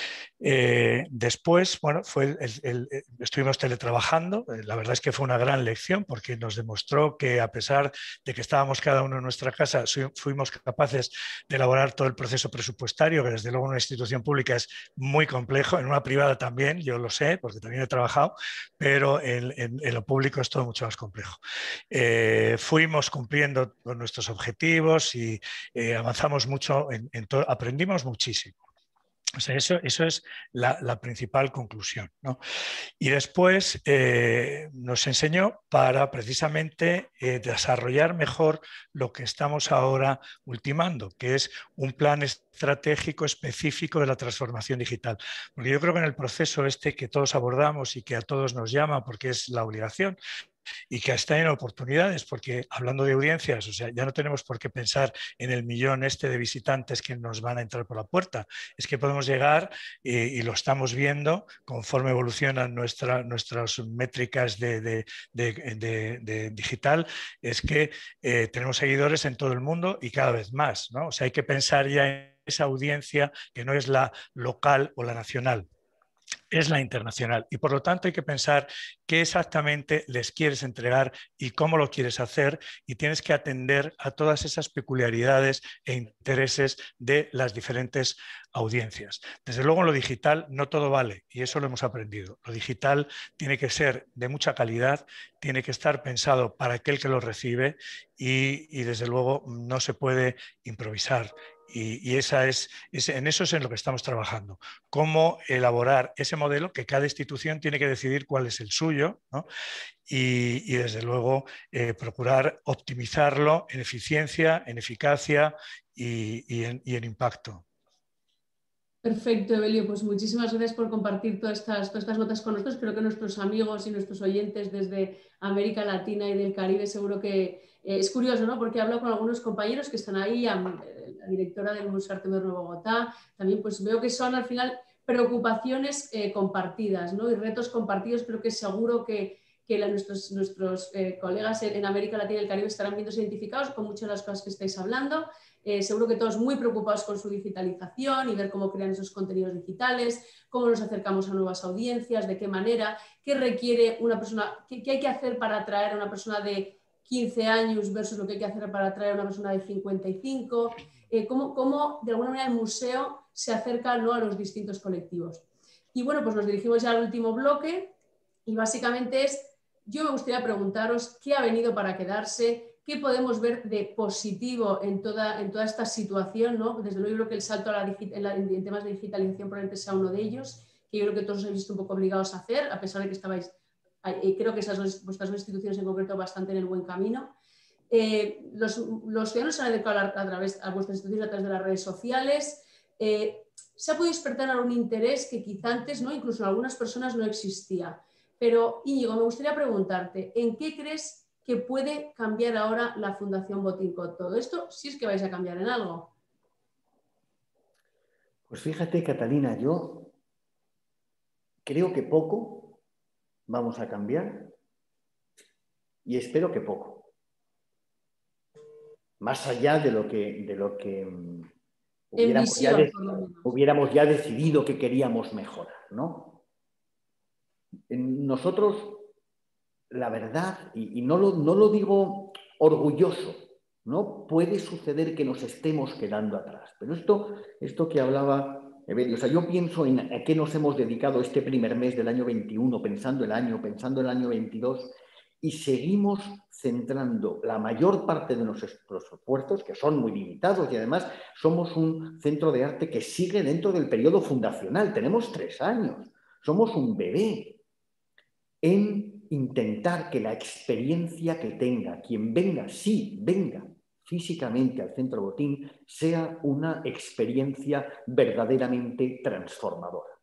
Eh, después, bueno, fue el, el, el, estuvimos teletrabajando. La verdad es que fue una gran lección porque nos demostró que a pesar de que estábamos cada uno en nuestra casa, fuimos capaces de elaborar todo el proceso presupuestario, que desde luego en una institución pública es muy complejo, en una privada también, yo lo sé, porque también he trabajado, pero en, en, en lo público es todo mucho más complejo. Eh, fuimos cumpliendo con nuestros objetivos y eh, avanzamos mucho, en, en todo, aprendimos muchísimo. O sea, eso, eso es la, la principal conclusión, ¿no? Y después eh, nos enseñó para precisamente eh, desarrollar mejor lo que estamos ahora ultimando, que es un plan estratégico específico de la transformación digital. Porque yo creo que en el proceso este que todos abordamos y que a todos nos llama porque es la obligación, y que está en oportunidades, porque hablando de audiencias, o sea, ya no tenemos por qué pensar en el millón este de visitantes que nos van a entrar por la puerta, es que podemos llegar y, y lo estamos viendo conforme evolucionan nuestra, nuestras métricas de, de, de, de, de digital, es que eh, tenemos seguidores en todo el mundo y cada vez más, ¿no? O sea, hay que pensar ya en esa audiencia que no es la local o la nacional, es la internacional, y por lo tanto hay que pensar qué exactamente les quieres entregar y cómo lo quieres hacer, y tienes que atender a todas esas peculiaridades e intereses de las diferentes audiencias. Desde luego en lo digital no todo vale, y eso lo hemos aprendido. Lo digital tiene que ser de mucha calidad, tiene que estar pensado para aquel que lo recibe y, y desde luego no se puede improvisar. Y, y esa es, es, en eso es en lo que estamos trabajando. Cómo elaborar ese modelo que cada institución tiene que decidir cuál es el suyo, ¿no? y, y desde luego eh, procurar optimizarlo en eficiencia, en eficacia y, y, en, y en impacto. Perfecto, Evelio, pues muchísimas gracias por compartir todas estas, todas estas notas con nosotros. Espero que nuestros amigos y nuestros oyentes desde América Latina y del Caribe, seguro que eh, es curioso, ¿no? Porque he hablado con algunos compañeros que están ahí, a, la directora del Museo Arte Moderno de Bogotá, también pues veo que son al final preocupaciones eh, compartidas, ¿no? Y retos compartidos. Creo que es seguro que, que la, nuestros, nuestros eh, colegas en América Latina y el Caribe estarán viéndose identificados con muchas de las cosas que estáis hablando. Eh, seguro que todos muy preocupados con su digitalización y ver cómo crean esos contenidos digitales, cómo nos acercamos a nuevas audiencias, de qué manera, qué requiere una persona, qué, qué hay que hacer para atraer a una persona de quince años versus lo que hay que hacer para atraer a una persona de cincuenta y cinco, eh, cómo, cómo de alguna manera el museo se acerca, ¿no?, a los distintos colectivos. Y bueno, pues nos dirigimos ya al último bloque. y básicamente es, yo me gustaría preguntaros qué ha venido para quedarse, qué podemos ver de positivo en toda, en toda esta situación, ¿no? Desde luego yo creo que el salto a la en, la, en temas de digitalización probablemente sea uno de ellos, que yo creo que todos os habéis visto un poco obligados a hacer, a pesar de que estabais, eh, creo que esas dos, vuestras dos instituciones en concreto bastante en el buen camino. Eh, los, los ciudadanos se han acercado a, a, través, a vuestras instituciones a través de las redes sociales. Eh, se ha podido despertar algún interés que quizá antes, ¿no? Incluso en algunas personas no existía. Pero, Íñigo, me gustaría preguntarte, ¿en qué crees que puede cambiar ahora la Fundación Botín con todo esto? Si es que vais a cambiar en algo. Pues fíjate, Catalina, yo creo que poco vamos a cambiar y espero que poco. Más allá de lo que, de lo que hubiéramos, visión, ya de, hubiéramos ya decidido que queríamos mejorar, ¿no? Nosotros, la verdad, y, y no, lo, no lo digo orgulloso, ¿no? Puede suceder que nos estemos quedando atrás. Pero esto, esto que hablaba Evelio, o sea, yo pienso en a qué nos hemos dedicado este primer mes del año veintiuno, pensando el año, pensando el año veintidós, y seguimos centrando la mayor parte de nuestros esfuerzos, que son muy limitados, y además somos un centro de arte que sigue dentro del periodo fundacional. Tenemos tres años, somos un bebé, en intentar que la experiencia que tenga quien venga, sí, venga físicamente al Centro Botín, sea una experiencia verdaderamente transformadora.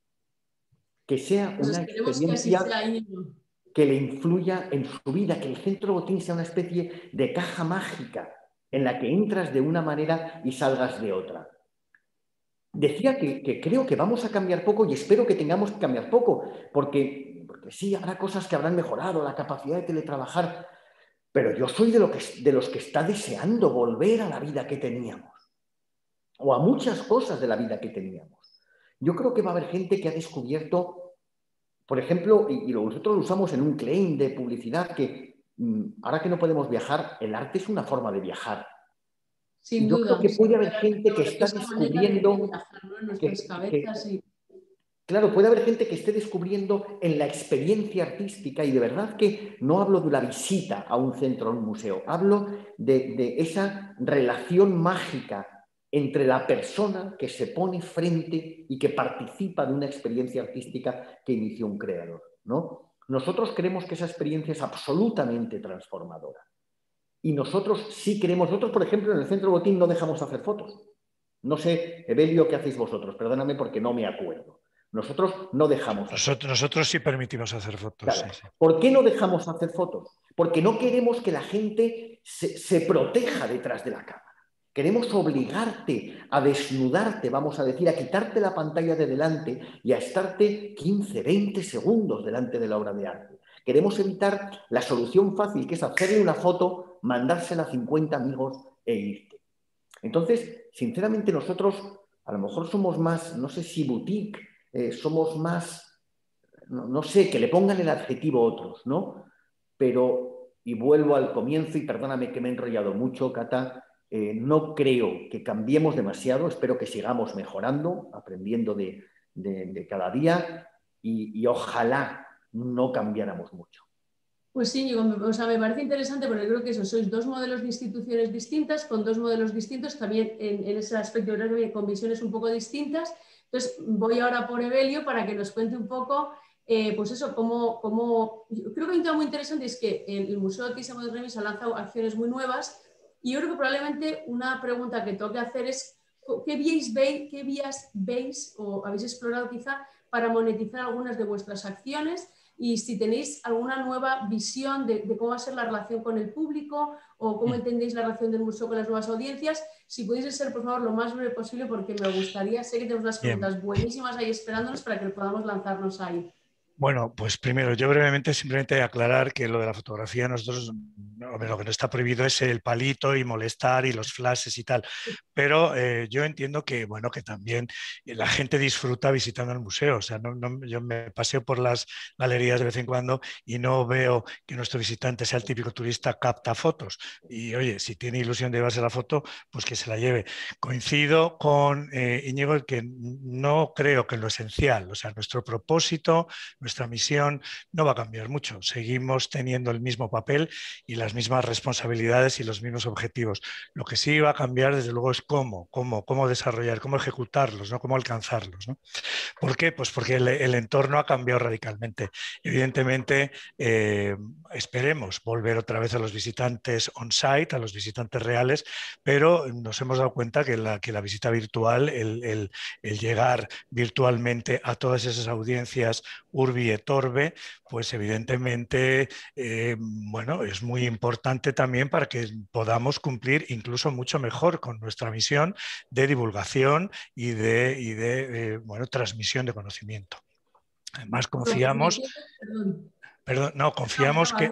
Que sea pues una experiencia que, sea, que le influya en su vida, que el Centro Botín sea una especie de caja mágica en la que entras de una manera y salgas de otra. Decía que, que creo que vamos a cambiar poco y espero que tengamos que cambiar poco, porque, porque sí, habrá cosas que habrán mejorado, la capacidad de teletrabajar, pero yo soy de, lo que, de los que está deseando volver a la vida que teníamos, o a muchas cosas de la vida que teníamos. Yo creo que va a haber gente que ha descubierto, por ejemplo, y, y nosotros lo usamos en un claim de publicidad, que mmm, ahora que no podemos viajar, el arte es una forma de viajar. Sin yo duda, creo que puede haber gente que está esa descubriendo... De viajar, ¿no? En nuestras que, cabezas que, y... Claro, puede haber gente que esté descubriendo en la experiencia artística, y de verdad que no hablo de la visita a un centro o un museo, hablo de, de esa relación mágica entre la persona que se pone frente y que participa de una experiencia artística que inició un creador, ¿no? Nosotros creemos que esa experiencia es absolutamente transformadora. Y nosotros sí queremos, nosotros por ejemplo en el Centro Botín no dejamos hacer fotos. No sé, Evelio, ¿qué hacéis vosotros? Perdóname porque no me acuerdo. Nosotros no dejamos hacer nosotros, nosotros sí permitimos hacer fotos. Claro. Sí, sí. ¿Por qué no dejamos hacer fotos? Porque no queremos que la gente se, se proteja detrás de la cámara. Queremos obligarte a desnudarte, vamos a decir, a quitarte la pantalla de delante y a estarte quince, veinte segundos delante de la obra de arte. Queremos evitar la solución fácil, que es hacerle una foto, mandársela a cincuenta amigos e irte. Entonces, sinceramente, nosotros a lo mejor somos más, no sé si boutique, eh, somos más, no, no sé, que le pongan el adjetivo otros, ¿no? Pero, y vuelvo al comienzo, y perdóname que me he enrollado mucho, Cata, eh, no creo que cambiemos demasiado, espero que sigamos mejorando, aprendiendo de, de, de cada día, y, y ojalá no cambiáramos mucho. Pues sí, o sea, me parece interesante porque creo que eso, sois dos modelos de instituciones distintas, con dos modelos distintos, también en, en ese aspecto con visiones un poco distintas. Entonces, voy ahora por Evelio para que nos cuente un poco, eh, pues eso, cómo, cómo... Creo que hay un tema muy interesante, es que el Museo Thyssen Remis ha lanzado acciones muy nuevas, y yo creo que probablemente una pregunta que tengo que hacer es, ¿qué vías veis, qué vías veis o habéis explorado quizá para monetizar algunas de vuestras acciones? Y si tenéis alguna nueva visión de, de cómo va a ser la relación con el público o cómo entendéis la relación del museo con las nuevas audiencias, si pudiese ser, por favor, lo más breve posible, porque me gustaría, sé que tenemos unas preguntas Bien. buenísimas ahí esperándonos para que podamos lanzarnos ahí. Bueno, pues primero, yo brevemente simplemente aclarar que lo de la fotografía nosotros lo que no está prohibido es el palito y molestar y los flashes y tal, pero eh, yo entiendo que, bueno, que también la gente disfruta visitando el museo. O sea, no, no, yo me paseo por las galerías de vez en cuando y no veo que nuestro visitante sea el típico turista capta fotos. Y oye, si tiene ilusión de llevarse la foto, pues que se la lleve. Coincido con eh, Íñigo en que no creo que en lo esencial, o sea, nuestro propósito, nuestra misión no va a cambiar mucho. Seguimos teniendo el mismo papel y las mismas responsabilidades y los mismos objetivos. Lo que sí va a cambiar, desde luego, es cómo, cómo, cómo desarrollar, cómo ejecutarlos, ¿no? Cómo alcanzarlos, ¿no? ¿Por qué? Pues porque el, el entorno ha cambiado radicalmente. Evidentemente, eh, esperemos volver otra vez a los visitantes on-site, a los visitantes reales, pero nos hemos dado cuenta que la, que la visita virtual, el, el, el llegar virtualmente a todas esas audiencias urbi et orbe, pues evidentemente, eh, bueno, es muy importante también para que podamos cumplir incluso mucho mejor con nuestra misión de divulgación y de, y de eh, bueno, transmisión de conocimiento. Además, confiamos, perdón. Perdón, no, confiamos que...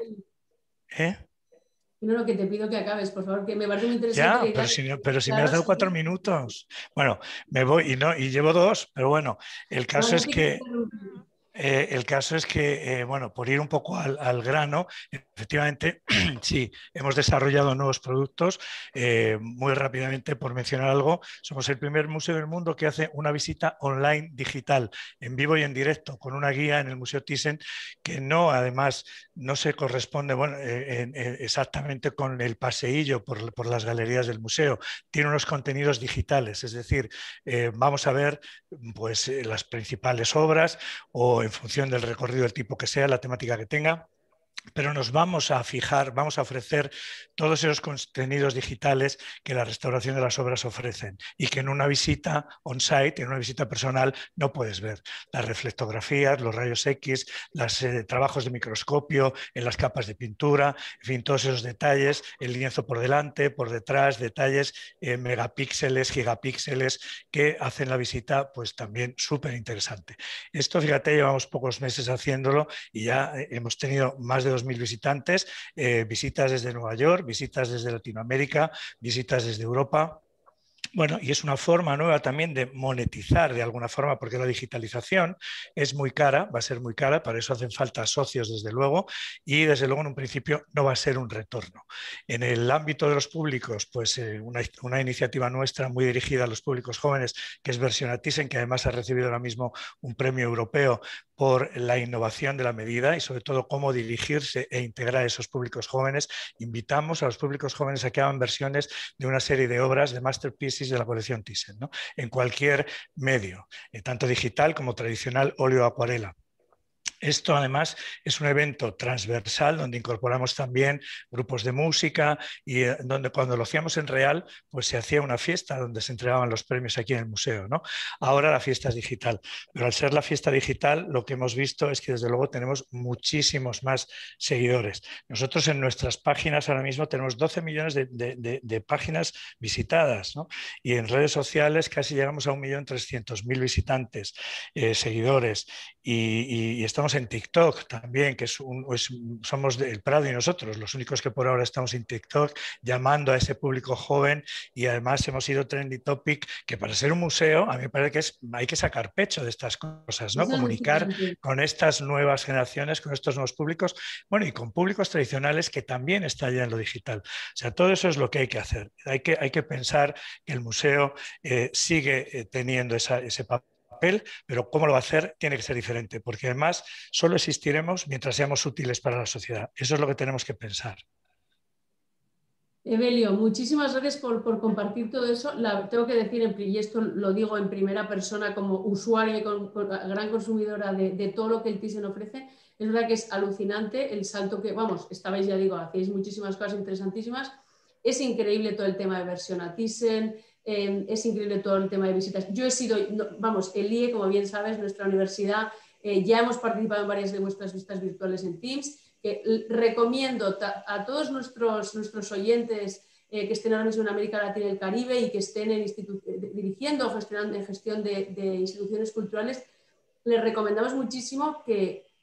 ¿Eh? No, no, que te pido que acabes, por favor, que me parece muy interesante Ya, la idea. pero si, pero si claro, me has dado sí. cuatro minutos. Bueno, me voy y, no, y llevo dos, pero bueno, el caso no, no es que... interrumpir. Eh, el caso es que, eh, bueno, por ir un poco al, al grano, efectivamente, sí, hemos desarrollado nuevos productos. Eh, muy rápidamente, por mencionar algo, somos el primer museo del mundo que hace una visita online digital, en vivo y en directo, con una guía en el Museo Thyssen que no, además, no se corresponde bueno, eh, eh, exactamente con el paseillo por, por las galerías del museo. Tiene unos contenidos digitales, es decir, eh, vamos a ver pues, eh, las principales obras o en función del recorrido, del tipo que sea, la temática que tenga, pero nos vamos a fijar, vamos a ofrecer todos esos contenidos digitales que la restauración de las obras ofrecen y que en una visita on-site, en una visita personal, no puedes ver. Las reflectografías, los rayos X, los eh, trabajos de microscopio en las capas de pintura, en fin, todos esos detalles, el lienzo por delante, por detrás, detalles, eh, megapíxeles, gigapíxeles, que hacen la visita pues también súper interesante. Esto, fíjate, llevamos pocos meses haciéndolo y ya eh, hemos tenido más de dos mil visitantes, eh, visitas desde Nueva York, visitas desde Latinoamérica, visitas desde Europa. Bueno, y es una forma nueva también de monetizar de alguna forma, porque la digitalización es muy cara, va a ser muy cara, para eso hacen falta socios desde luego, y desde luego en un principio no va a ser un retorno. En el ámbito de los públicos, pues eh, una, una iniciativa nuestra muy dirigida a los públicos jóvenes, que es Versión Thyssen, que además ha recibido ahora mismo un premio europeo por la innovación de la medida y sobre todo cómo dirigirse e integrar a esos públicos jóvenes. Invitamos a los públicos jóvenes a que hagan versiones de una serie de obras de masterpieces de la colección Thyssen, ¿no? En cualquier medio, eh, tanto digital como tradicional, óleo o acuarela. Esto además es un evento transversal donde incorporamos también grupos de música y eh, donde cuando lo hacíamos en real pues se hacía una fiesta donde se entregaban los premios aquí en el museo, ¿no? Ahora la fiesta es digital, pero al ser la fiesta digital lo que hemos visto es que desde luego tenemos muchísimos más seguidores. Nosotros en nuestras páginas ahora mismo tenemos doce millones de, de, de, de páginas visitadas, ¿no? Y en redes sociales casi llegamos a un millón trescientos mil visitantes, eh, seguidores y, y, y estamos en TikTok también, que es un, es, somos el Prado y nosotros los únicos que por ahora estamos en TikTok llamando a ese público joven y además hemos sido trendy topic, que para ser un museo a mí me parece que es, hay que sacar pecho de estas cosas, ¿no? Comunicar con estas nuevas generaciones, con estos nuevos públicos, bueno, y con públicos tradicionales que también están ya en lo digital. O sea, todo eso es lo que hay que hacer. Hay que, hay que pensar que el museo eh, sigue eh, teniendo esa, ese papel, pero cómo lo va a hacer tiene que ser diferente, porque además solo existiremos mientras seamos útiles para la sociedad. Eso es lo que tenemos que pensar. Evelio, muchísimas gracias por, por compartir todo eso. La, tengo que decir, y esto lo digo en primera persona como usuaria y con, con, gran consumidora de, de todo lo que el Thyssen ofrece, es verdad que es alucinante el salto que, vamos, estabais, ya digo, hacéis muchísimas cosas interesantísimas. Es increíble todo el tema de Versión Thyssen, eh, es increíble todo el tema de visitas. Yo he sido, no, vamos, el I E, como bien sabes, nuestra universidad, eh, ya hemos participado en varias de vuestras visitas virtuales en Teams, que recomiendo a todos nuestros, nuestros oyentes eh, que estén ahora mismo en América Latina y el Caribe y que estén en dirigiendo o gestionando en gestión de, de instituciones culturales, les recomendamos muchísimo que,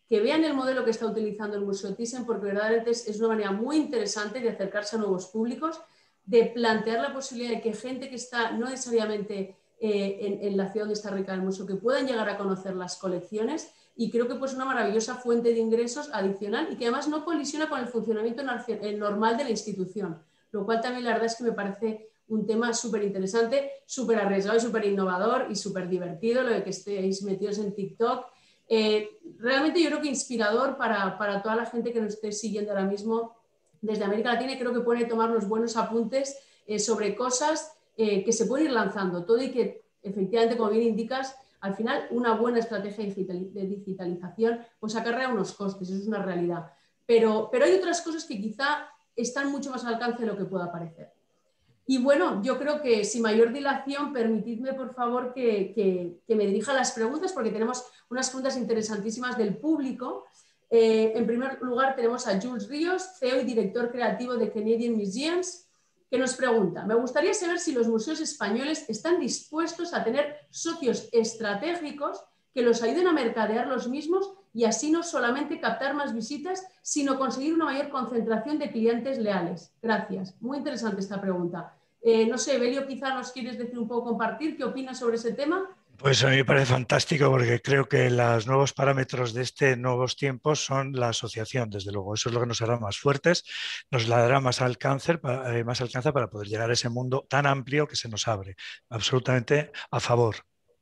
que vean el modelo que está utilizando el Museo Thyssen, porque verdaderamente es, es una manera muy interesante de acercarse a nuevos públicos, de plantear la posibilidad de que gente que está no necesariamente eh, en, en la ciudad donde está ubicado el museo, que puedan llegar a conocer las colecciones, y creo que pues una maravillosa fuente de ingresos adicional y que además no colisiona con el funcionamiento normal de la institución, lo cual también la verdad es que me parece un tema súper interesante, súper arriesgado y súper innovador y súper divertido, lo de que estéis metidos en TikTok. Eh, realmente yo creo que inspirador para, para toda la gente que nos esté siguiendo ahora mismo desde América Latina, y creo que puede tomar unos buenos apuntes eh, sobre cosas eh, que se pueden ir lanzando todo y que efectivamente, como bien indicas, al final una buena estrategia de digitalización pues acarrea unos costes, eso es una realidad. Pero, pero hay otras cosas que quizá están mucho más al alcance de lo que pueda parecer. Y bueno, yo creo que sin mayor dilación, permitidme por favor que, que, que me dirija a las preguntas, porque tenemos unas preguntas interesantísimas del público. Eh, en primer lugar tenemos a Jules Ríos, C E O y director creativo de Canadian Museums, que nos pregunta: me gustaría saber si los museos españoles están dispuestos a tener socios estratégicos que los ayuden a mercadear los mismos y así no solamente captar más visitas, sino conseguir una mayor concentración de clientes leales. Gracias. Muy interesante esta pregunta. Eh, no sé, Belio, quizá nos quieres decir un poco, compartir, ¿qué opinas sobre ese tema? Pues a mí me parece fantástico porque creo que los nuevos parámetros de este nuevos tiempos son la asociación, desde luego. Eso es lo que nos hará más fuertes, nos la dará más alcance, eh, más alcance para poder llegar a ese mundo tan amplio que se nos abre. Absolutamente a favor.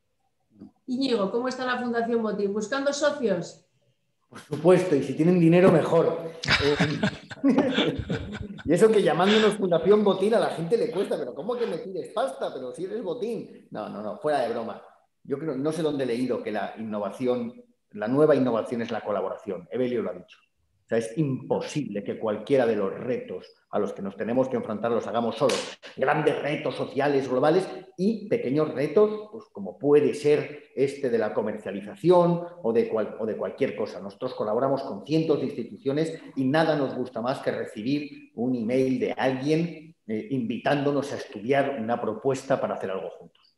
Íñigo, ¿cómo está la Fundación Botín? ¿Buscando socios? Por supuesto, y si tienen dinero, mejor. Eh, y eso que llamándonos Fundación Botín a la gente le cuesta, pero ¿cómo que me pides pasta? Pero si eres Botín. No, no, no, fuera de broma. Yo creo, no sé dónde he leído que la innovación, la nueva innovación es la colaboración. Evelio lo ha dicho. O sea, es imposible que cualquiera de los retos a los que nos tenemos que enfrentar los hagamos solos. Grandes retos sociales, globales y pequeños retos, pues como puede ser este de la comercialización o de, cual, o de cualquier cosa. Nosotros colaboramos con cientos de instituciones y nada nos gusta más que recibir un email de alguien eh, invitándonos a estudiar una propuesta para hacer algo juntos.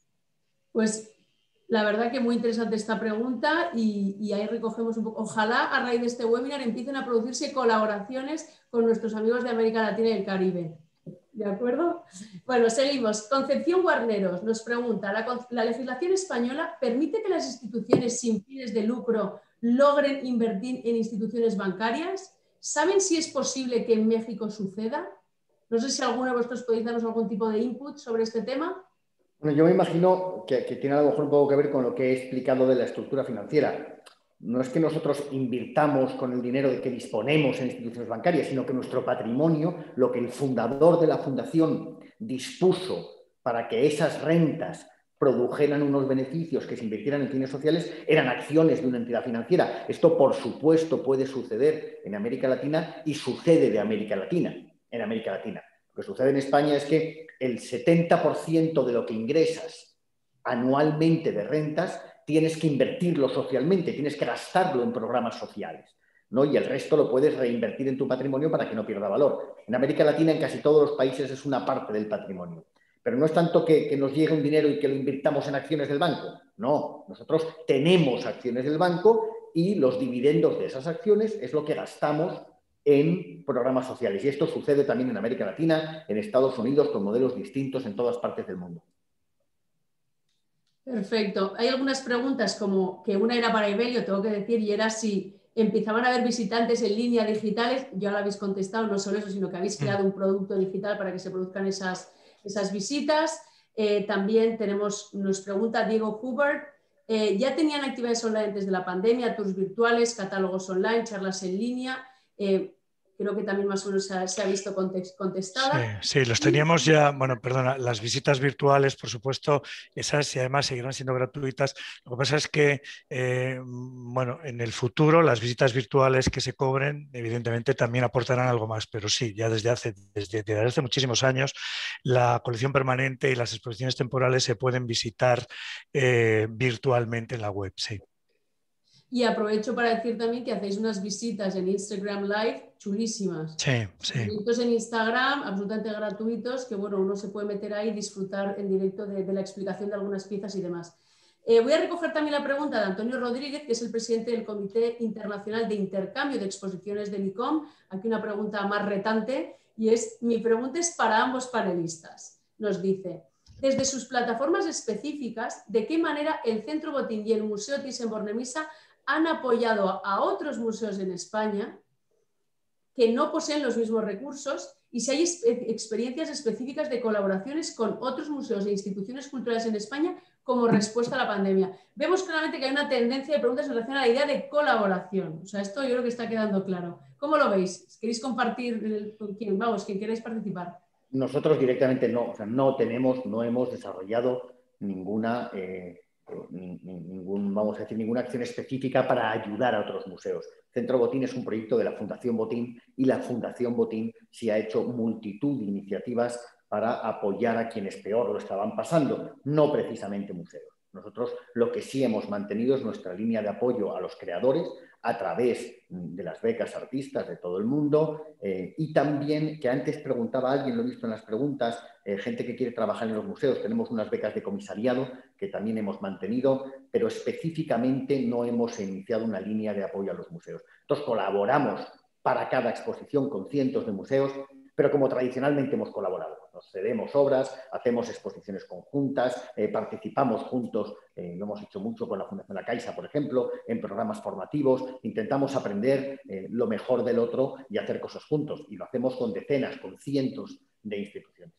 Pues la verdad que muy interesante esta pregunta y, y ahí recogemos un poco. Ojalá a raíz de este webinar empiecen a producirse colaboraciones con nuestros amigos de América Latina y el Caribe. ¿De acuerdo? Bueno, seguimos. Concepción Guarneros nos pregunta: ¿la, la legislación española permite que las instituciones sin fines de lucro logren invertir en instituciones bancarias? ¿Saben si es posible que en México suceda? No sé si alguno de vosotros podéis darnos algún tipo de input sobre este tema. Bueno, yo me imagino que, que tiene a lo mejor un poco que ver con lo que he explicado de la estructura financiera. No es que nosotros invirtamos con el dinero de que disponemos en instituciones bancarias, sino que nuestro patrimonio, lo que el fundador de la fundación dispuso para que esas rentas produjeran unos beneficios que se invirtieran en fines sociales, eran acciones de una entidad financiera. Esto, por supuesto, puede suceder en América Latina y sucede de América Latina, en América Latina. Lo que sucede en España es que el setenta por ciento de lo que ingresas anualmente de rentas tienes que invertirlo socialmente, tienes que gastarlo en programas sociales, ¿no? Y el resto lo puedes reinvertir en tu patrimonio para que no pierda valor. En América Latina, en casi todos los países, es una parte del patrimonio. Pero no es tanto que, que nos llegue un dinero y que lo invirtamos en acciones del banco. No, nosotros tenemos acciones del banco y los dividendos de esas acciones es lo que gastamos en programas sociales. Y esto sucede también en América Latina, en Estados Unidos, con modelos distintos en todas partes del mundo. Perfecto. Hay algunas preguntas, como que una era para Evelio, tengo que decir, y era si empezaban a haber visitantes en línea digitales. Ya lo habéis contestado, no solo eso, sino que habéis creado un producto digital para que se produzcan esas, esas visitas. Eh, también tenemos, nos pregunta Diego Hubert, eh, ¿ya tenían actividades online desde la pandemia, tours virtuales, catálogos online, charlas en línea? Eh, Creo que también más o menos se ha, se ha visto contestada. Sí, sí, los teníamos ya, bueno, perdona, las visitas virtuales, por supuesto, esas y además seguirán siendo gratuitas. Lo que pasa es que, eh, bueno, en el futuro las visitas virtuales que se cobren, evidentemente también aportarán algo más, pero sí, ya desde hace, desde, desde hace muchísimos años, la colección permanente y las exposiciones temporales se pueden visitar eh, virtualmente en la web, sí. Y aprovecho para decir también que hacéis unas visitas en Instagram Live chulísimas. Sí, sí. Directos en Instagram, absolutamente gratuitos, que bueno, uno se puede meter ahí y disfrutar en directo de, de la explicación de algunas piezas y demás. Eh, voy a recoger también la pregunta de Antonio Rodríguez, que es el presidente del Comité Internacional de Intercambio de Exposiciones del I C O M. Aquí una pregunta más retante y es, mi pregunta es para ambos panelistas. Nos dice, desde sus plataformas específicas, ¿de qué manera el Centro Botín y el Museo Thyssen-Bornemisza han apoyado a otros museos en España que no poseen los mismos recursos y si hay experiencias específicas de colaboraciones con otros museos e instituciones culturales en España como respuesta a la pandemia? Vemos claramente que hay una tendencia de preguntas en relación a la idea de colaboración. O sea, esto yo creo que está quedando claro. ¿Cómo lo veis? ¿Queréis compartir con quién? Vamos, quien queráis participar. Nosotros directamente no, o sea, no tenemos, no hemos desarrollado ninguna, eh, ningún, vamos a decir, ninguna acción específica para ayudar a otros museos. Centro Botín es un proyecto de la Fundación Botín y la Fundación Botín sí ha hecho multitud de iniciativas para apoyar a quienes peor lo estaban pasando, no precisamente museos. Nosotros lo que sí hemos mantenido es nuestra línea de apoyo a los creadores a través de las becas artistas de todo el mundo eh, y también, que antes preguntaba alguien, lo he visto en las preguntas, eh, gente que quiere trabajar en los museos, tenemos unas becas de comisariado que también hemos mantenido, pero específicamente no hemos iniciado una línea de apoyo a los museos. Entonces colaboramos para cada exposición con cientos de museos, pero como tradicionalmente hemos colaborado. Nos cedemos obras, hacemos exposiciones conjuntas, eh, participamos juntos, eh, lo hemos hecho mucho con la Fundación La Caixa, por ejemplo, en programas formativos, intentamos aprender eh, lo mejor del otro y hacer cosas juntos. Y lo hacemos con decenas, con cientos de instituciones.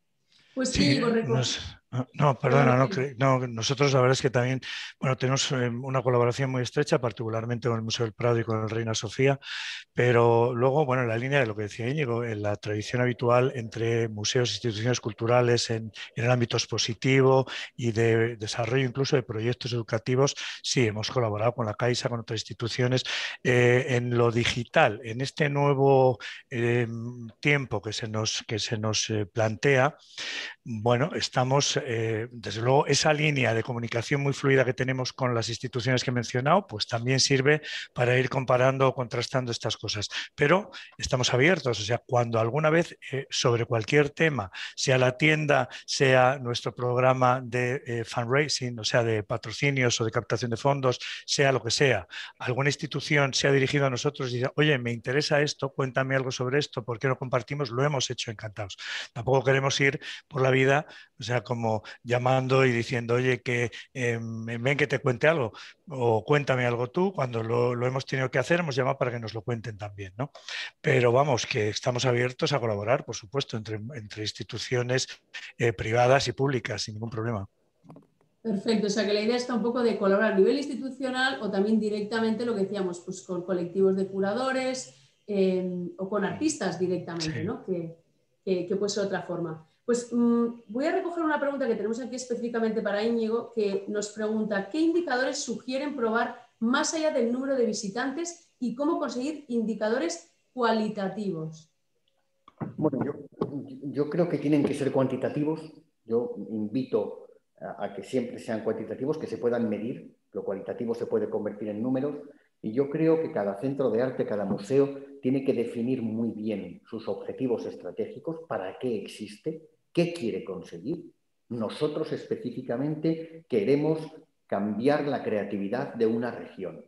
Pues sí, Íñigo, nos, no, perdona, no, no, nosotros la verdad es que también, bueno, tenemos una colaboración muy estrecha, particularmente con el Museo del Prado y con el Reina Sofía, pero luego, bueno, en la línea de lo que decía Íñigo, en la tradición habitual entre museos e instituciones culturales en, en el ámbito expositivo y de desarrollo incluso de proyectos educativos, sí, hemos colaborado con la Caixa, con otras instituciones. Eh, en lo digital, en este nuevo eh, tiempo que se nos, que se nos eh, plantea, bueno, estamos, eh, desde luego, esa línea de comunicación muy fluida que tenemos con las instituciones que he mencionado, pues también sirve para ir comparando o contrastando estas cosas. Pero estamos abiertos, o sea, cuando alguna vez eh, sobre cualquier tema, sea la tienda, sea nuestro programa de eh, fundraising, o sea, de patrocinios o de captación de fondos, sea lo que sea, alguna institución se ha dirigido a nosotros y dice, oye, me interesa esto, cuéntame algo sobre esto, ¿por qué no compartimos? Lo hemos hecho encantados. Tampoco queremos ir por la vida, o sea, como llamando y diciendo, oye, que eh, ven que te cuente algo o cuéntame algo tú. Cuando lo, lo hemos tenido que hacer, hemos llamado para que nos lo cuenten también, ¿no? Pero vamos, que estamos abiertos a colaborar, por supuesto, entre, entre instituciones eh, privadas y públicas, sin ningún problema. Perfecto, o sea que la idea está un poco de colaborar a nivel institucional o también directamente lo que decíamos, pues con colectivos de curadores eh, o con artistas directamente, sí. ¿No? Que, que, que puede ser otra forma. Pues mmm, voy a recoger una pregunta que tenemos aquí específicamente para Íñigo, que nos pregunta, ¿qué indicadores sugieren probar más allá del número de visitantes y cómo conseguir indicadores cualitativos? Bueno, yo, yo creo que tienen que ser cuantitativos. Yo invito a, a que siempre sean cuantitativos, que se puedan medir. Lo cualitativo se puede convertir en números. Y yo creo que cada centro de arte, cada museo, tiene que definir muy bien sus objetivos estratégicos, para qué existe, qué quiere conseguir. Nosotros específicamente queremos cambiar la creatividad de una región.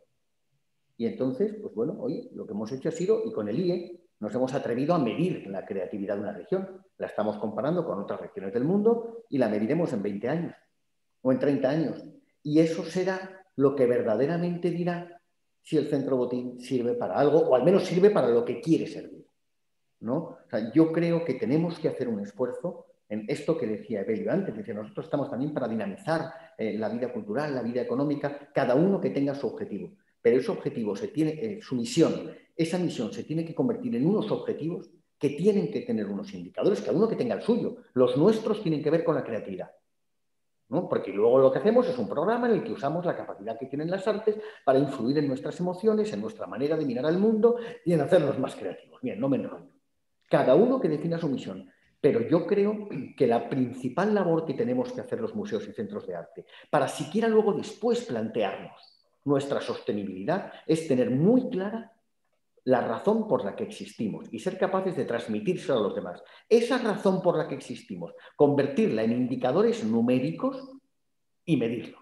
Y entonces, pues bueno, hoy lo que hemos hecho ha sido, y con el I E, nos hemos atrevido a medir la creatividad de una región. La estamos comparando con otras regiones del mundo y la mediremos en veinte años o en treinta años. Y eso será lo que verdaderamente dirá si el Centro Botín sirve para algo, o al menos sirve para lo que quiere servir, ¿no? O sea, yo creo que tenemos que hacer un esfuerzo en esto que decía Evelio antes. Decía, nosotros estamos también para dinamizar eh, la vida cultural, la vida económica, cada uno que tenga su objetivo. Pero ese objetivo, se tiene, eh, su misión, esa misión se tiene que convertir en unos objetivos que tienen que tener unos indicadores, cada uno que tenga el suyo. Los nuestros tienen que ver con la creatividad, ¿no? Porque luego lo que hacemos es un programa en el que usamos la capacidad que tienen las artes para influir en nuestras emociones, en nuestra manera de mirar al mundo y en hacernos más creativos. Bien, no me enrollo. Cada uno que defina su misión. Pero yo creo que la principal labor que tenemos que hacer los museos y centros de arte, para siquiera luego después plantearnos nuestra sostenibilidad, es tener muy clara la razón por la que existimos y ser capaces de transmitírselo a los demás. Esa razón por la que existimos, convertirla en indicadores numéricos y medirlos.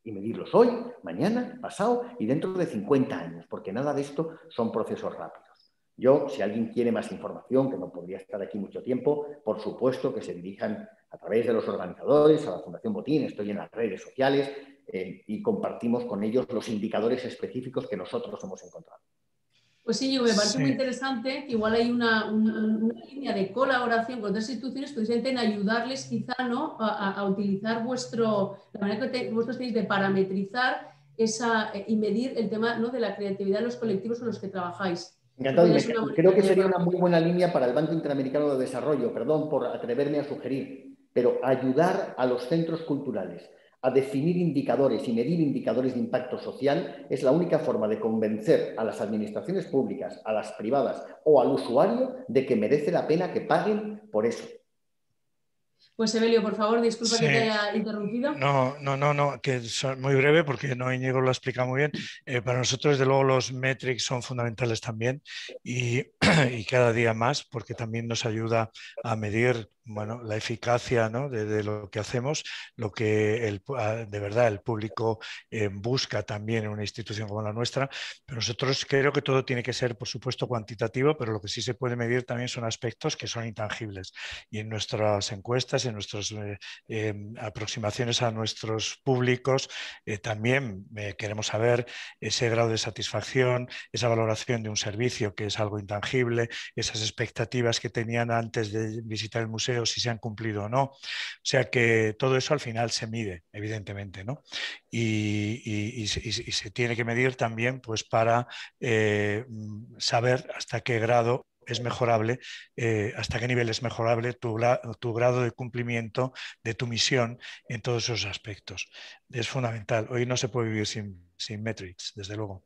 Y medirlos hoy, mañana, pasado y dentro de cincuenta años, porque nada de esto son procesos rápidos. Yo, si alguien quiere más información, que no podría estar aquí mucho tiempo, por supuesto que se dirijan a través de los organizadores, a la Fundación Botín, estoy en las redes sociales eh, y compartimos con ellos los indicadores específicos que nosotros hemos encontrado. Pues sí, me parece Sí. muy interesante que igual hay una, una, una línea de colaboración con otras instituciones precisamente en ayudarles quizá, ¿no?, a, a utilizar vuestro, la manera que te, vosotros tenéis de parametrizar esa, eh, y medir el tema, ¿no?, de la creatividad de los colectivos con los que trabajáis. Encantado, y me, creo que sería para... una muy buena línea para el Banco Interamericano de Desarrollo, perdón por atreverme a sugerir, pero ayudar a los centros culturales a definir indicadores y medir indicadores de impacto social es la única forma de convencer a las administraciones públicas, a las privadas o al usuario de que merece la pena que paguen por eso. Pues Evelio, por favor, disculpa Sí. que te haya interrumpido. No, no, no, no, que es muy breve porque no Íñigo lo explica muy bien. Eh, para nosotros, desde luego, los metrics son fundamentales también y, y cada día más, porque también nos ayuda a medir, bueno, la eficacia, ¿no?, de, de lo que hacemos, lo que el, de verdad el público eh, busca también en una institución como la nuestra. Pero nosotros creo que todo tiene que ser, por supuesto, cuantitativo, pero lo que sí se puede medir también son aspectos que son intangibles. Y en nuestras encuestas, en nuestras eh, eh, aproximaciones a nuestros públicos, eh, también eh, queremos saber ese grado de satisfacción, esa valoración de un servicio que es algo intangible, esas expectativas que tenían antes de visitar el museo, si se han cumplido o no. O sea que todo eso al final se mide, evidentemente, ¿no? Y, y, y, y, y se tiene que medir también, pues, para eh, saber hasta qué grado es mejorable, eh, hasta qué nivel es mejorable tu, tu grado de cumplimiento de tu misión en todos esos aspectos. Es fundamental. Hoy no se puede vivir sin, sin metrics, desde luego.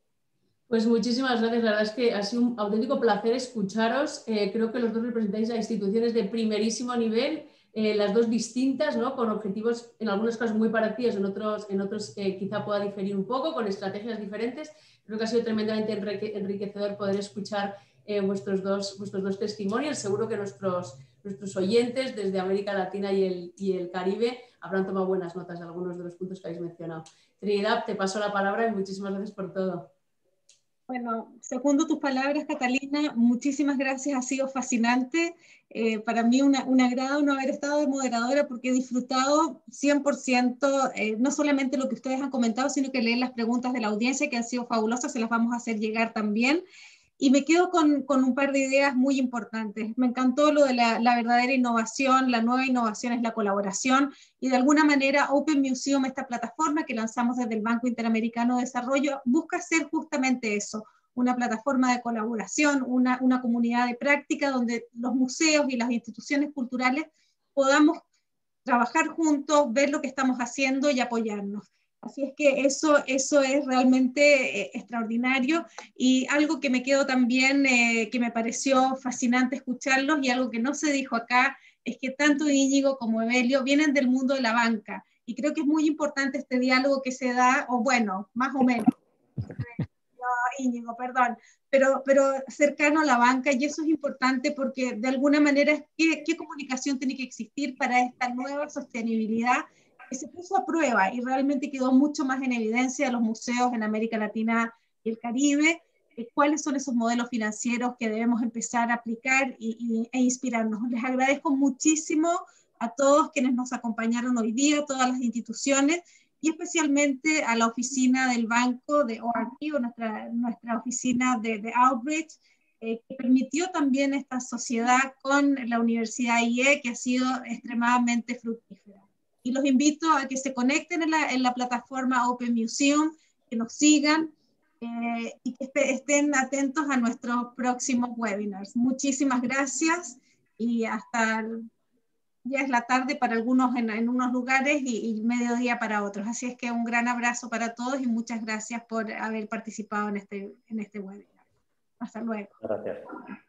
Pues muchísimas gracias. La verdad es que ha sido un auténtico placer escucharos. Eh, creo que los dos representáis a instituciones de primerísimo nivel, eh, las dos distintas, ¿no?, con objetivos en algunos casos muy parecidos, en otros, en otros eh, quizá pueda diferir un poco, con estrategias diferentes. Creo que ha sido tremendamente enriquecedor poder escuchar eh, vuestros, dos, vuestros dos testimonios. Seguro que nuestros, nuestros oyentes desde América Latina y el, y el Caribe habrán tomado buenas notas de algunos de los puntos que habéis mencionado. Trinidad, te paso la palabra y muchísimas gracias por todo. Bueno, segundo tus palabras, Catalina, muchísimas gracias, ha sido fascinante. Eh, para mí una, un agrado no haber estado de moderadora porque he disfrutado cien por ciento, eh, no solamente lo que ustedes han comentado, sino que leer las preguntas de la audiencia que han sido fabulosas, se las vamos a hacer llegar también. Y me quedo con, con un par de ideas muy importantes. Me encantó lo de la, la verdadera innovación, la nueva innovación es la colaboración, y de alguna manera Open Museum, esta plataforma que lanzamos desde el Banco Interamericano de Desarrollo, busca ser justamente eso, una plataforma de colaboración, una, una comunidad de práctica donde los museos y las instituciones culturales podamos trabajar juntos, ver lo que estamos haciendo y apoyarnos. Así es que eso, eso es realmente eh, extraordinario, y algo que me quedó también, eh, que me pareció fascinante escucharlos, y algo que no se dijo acá, es que tanto Íñigo como Evelio vienen del mundo de la banca, y creo que es muy importante este diálogo que se da, o bueno, más o menos, no, Íñigo, perdón, pero, pero cercano a la banca, y eso es importante porque de alguna manera, ¿qué, qué comunicación tiene que existir para esta nueva sostenibilidad que se puso a prueba y realmente quedó mucho más en evidencia de los museos en América Latina y el Caribe? Eh, ¿Cuáles son esos modelos financieros que debemos empezar a aplicar y, y, e inspirarnos? Les agradezco muchísimo a todos quienes nos acompañaron hoy día, todas las instituciones, y especialmente a la oficina del banco de O R P, o nuestra, nuestra oficina de, de Outreach, eh, que permitió también esta sociedad con la Universidad I E, que ha sido extremadamente fructífera. Y los invito a que se conecten en la, en la plataforma Open Museum, que nos sigan eh, y que est estén atentos a nuestros próximos webinars. Muchísimas gracias y hasta... El, ya es la tarde para algunos en, en unos lugares y, y mediodía para otros. Así es que un gran abrazo para todos y muchas gracias por haber participado en este, en este webinar. Hasta luego. Gracias.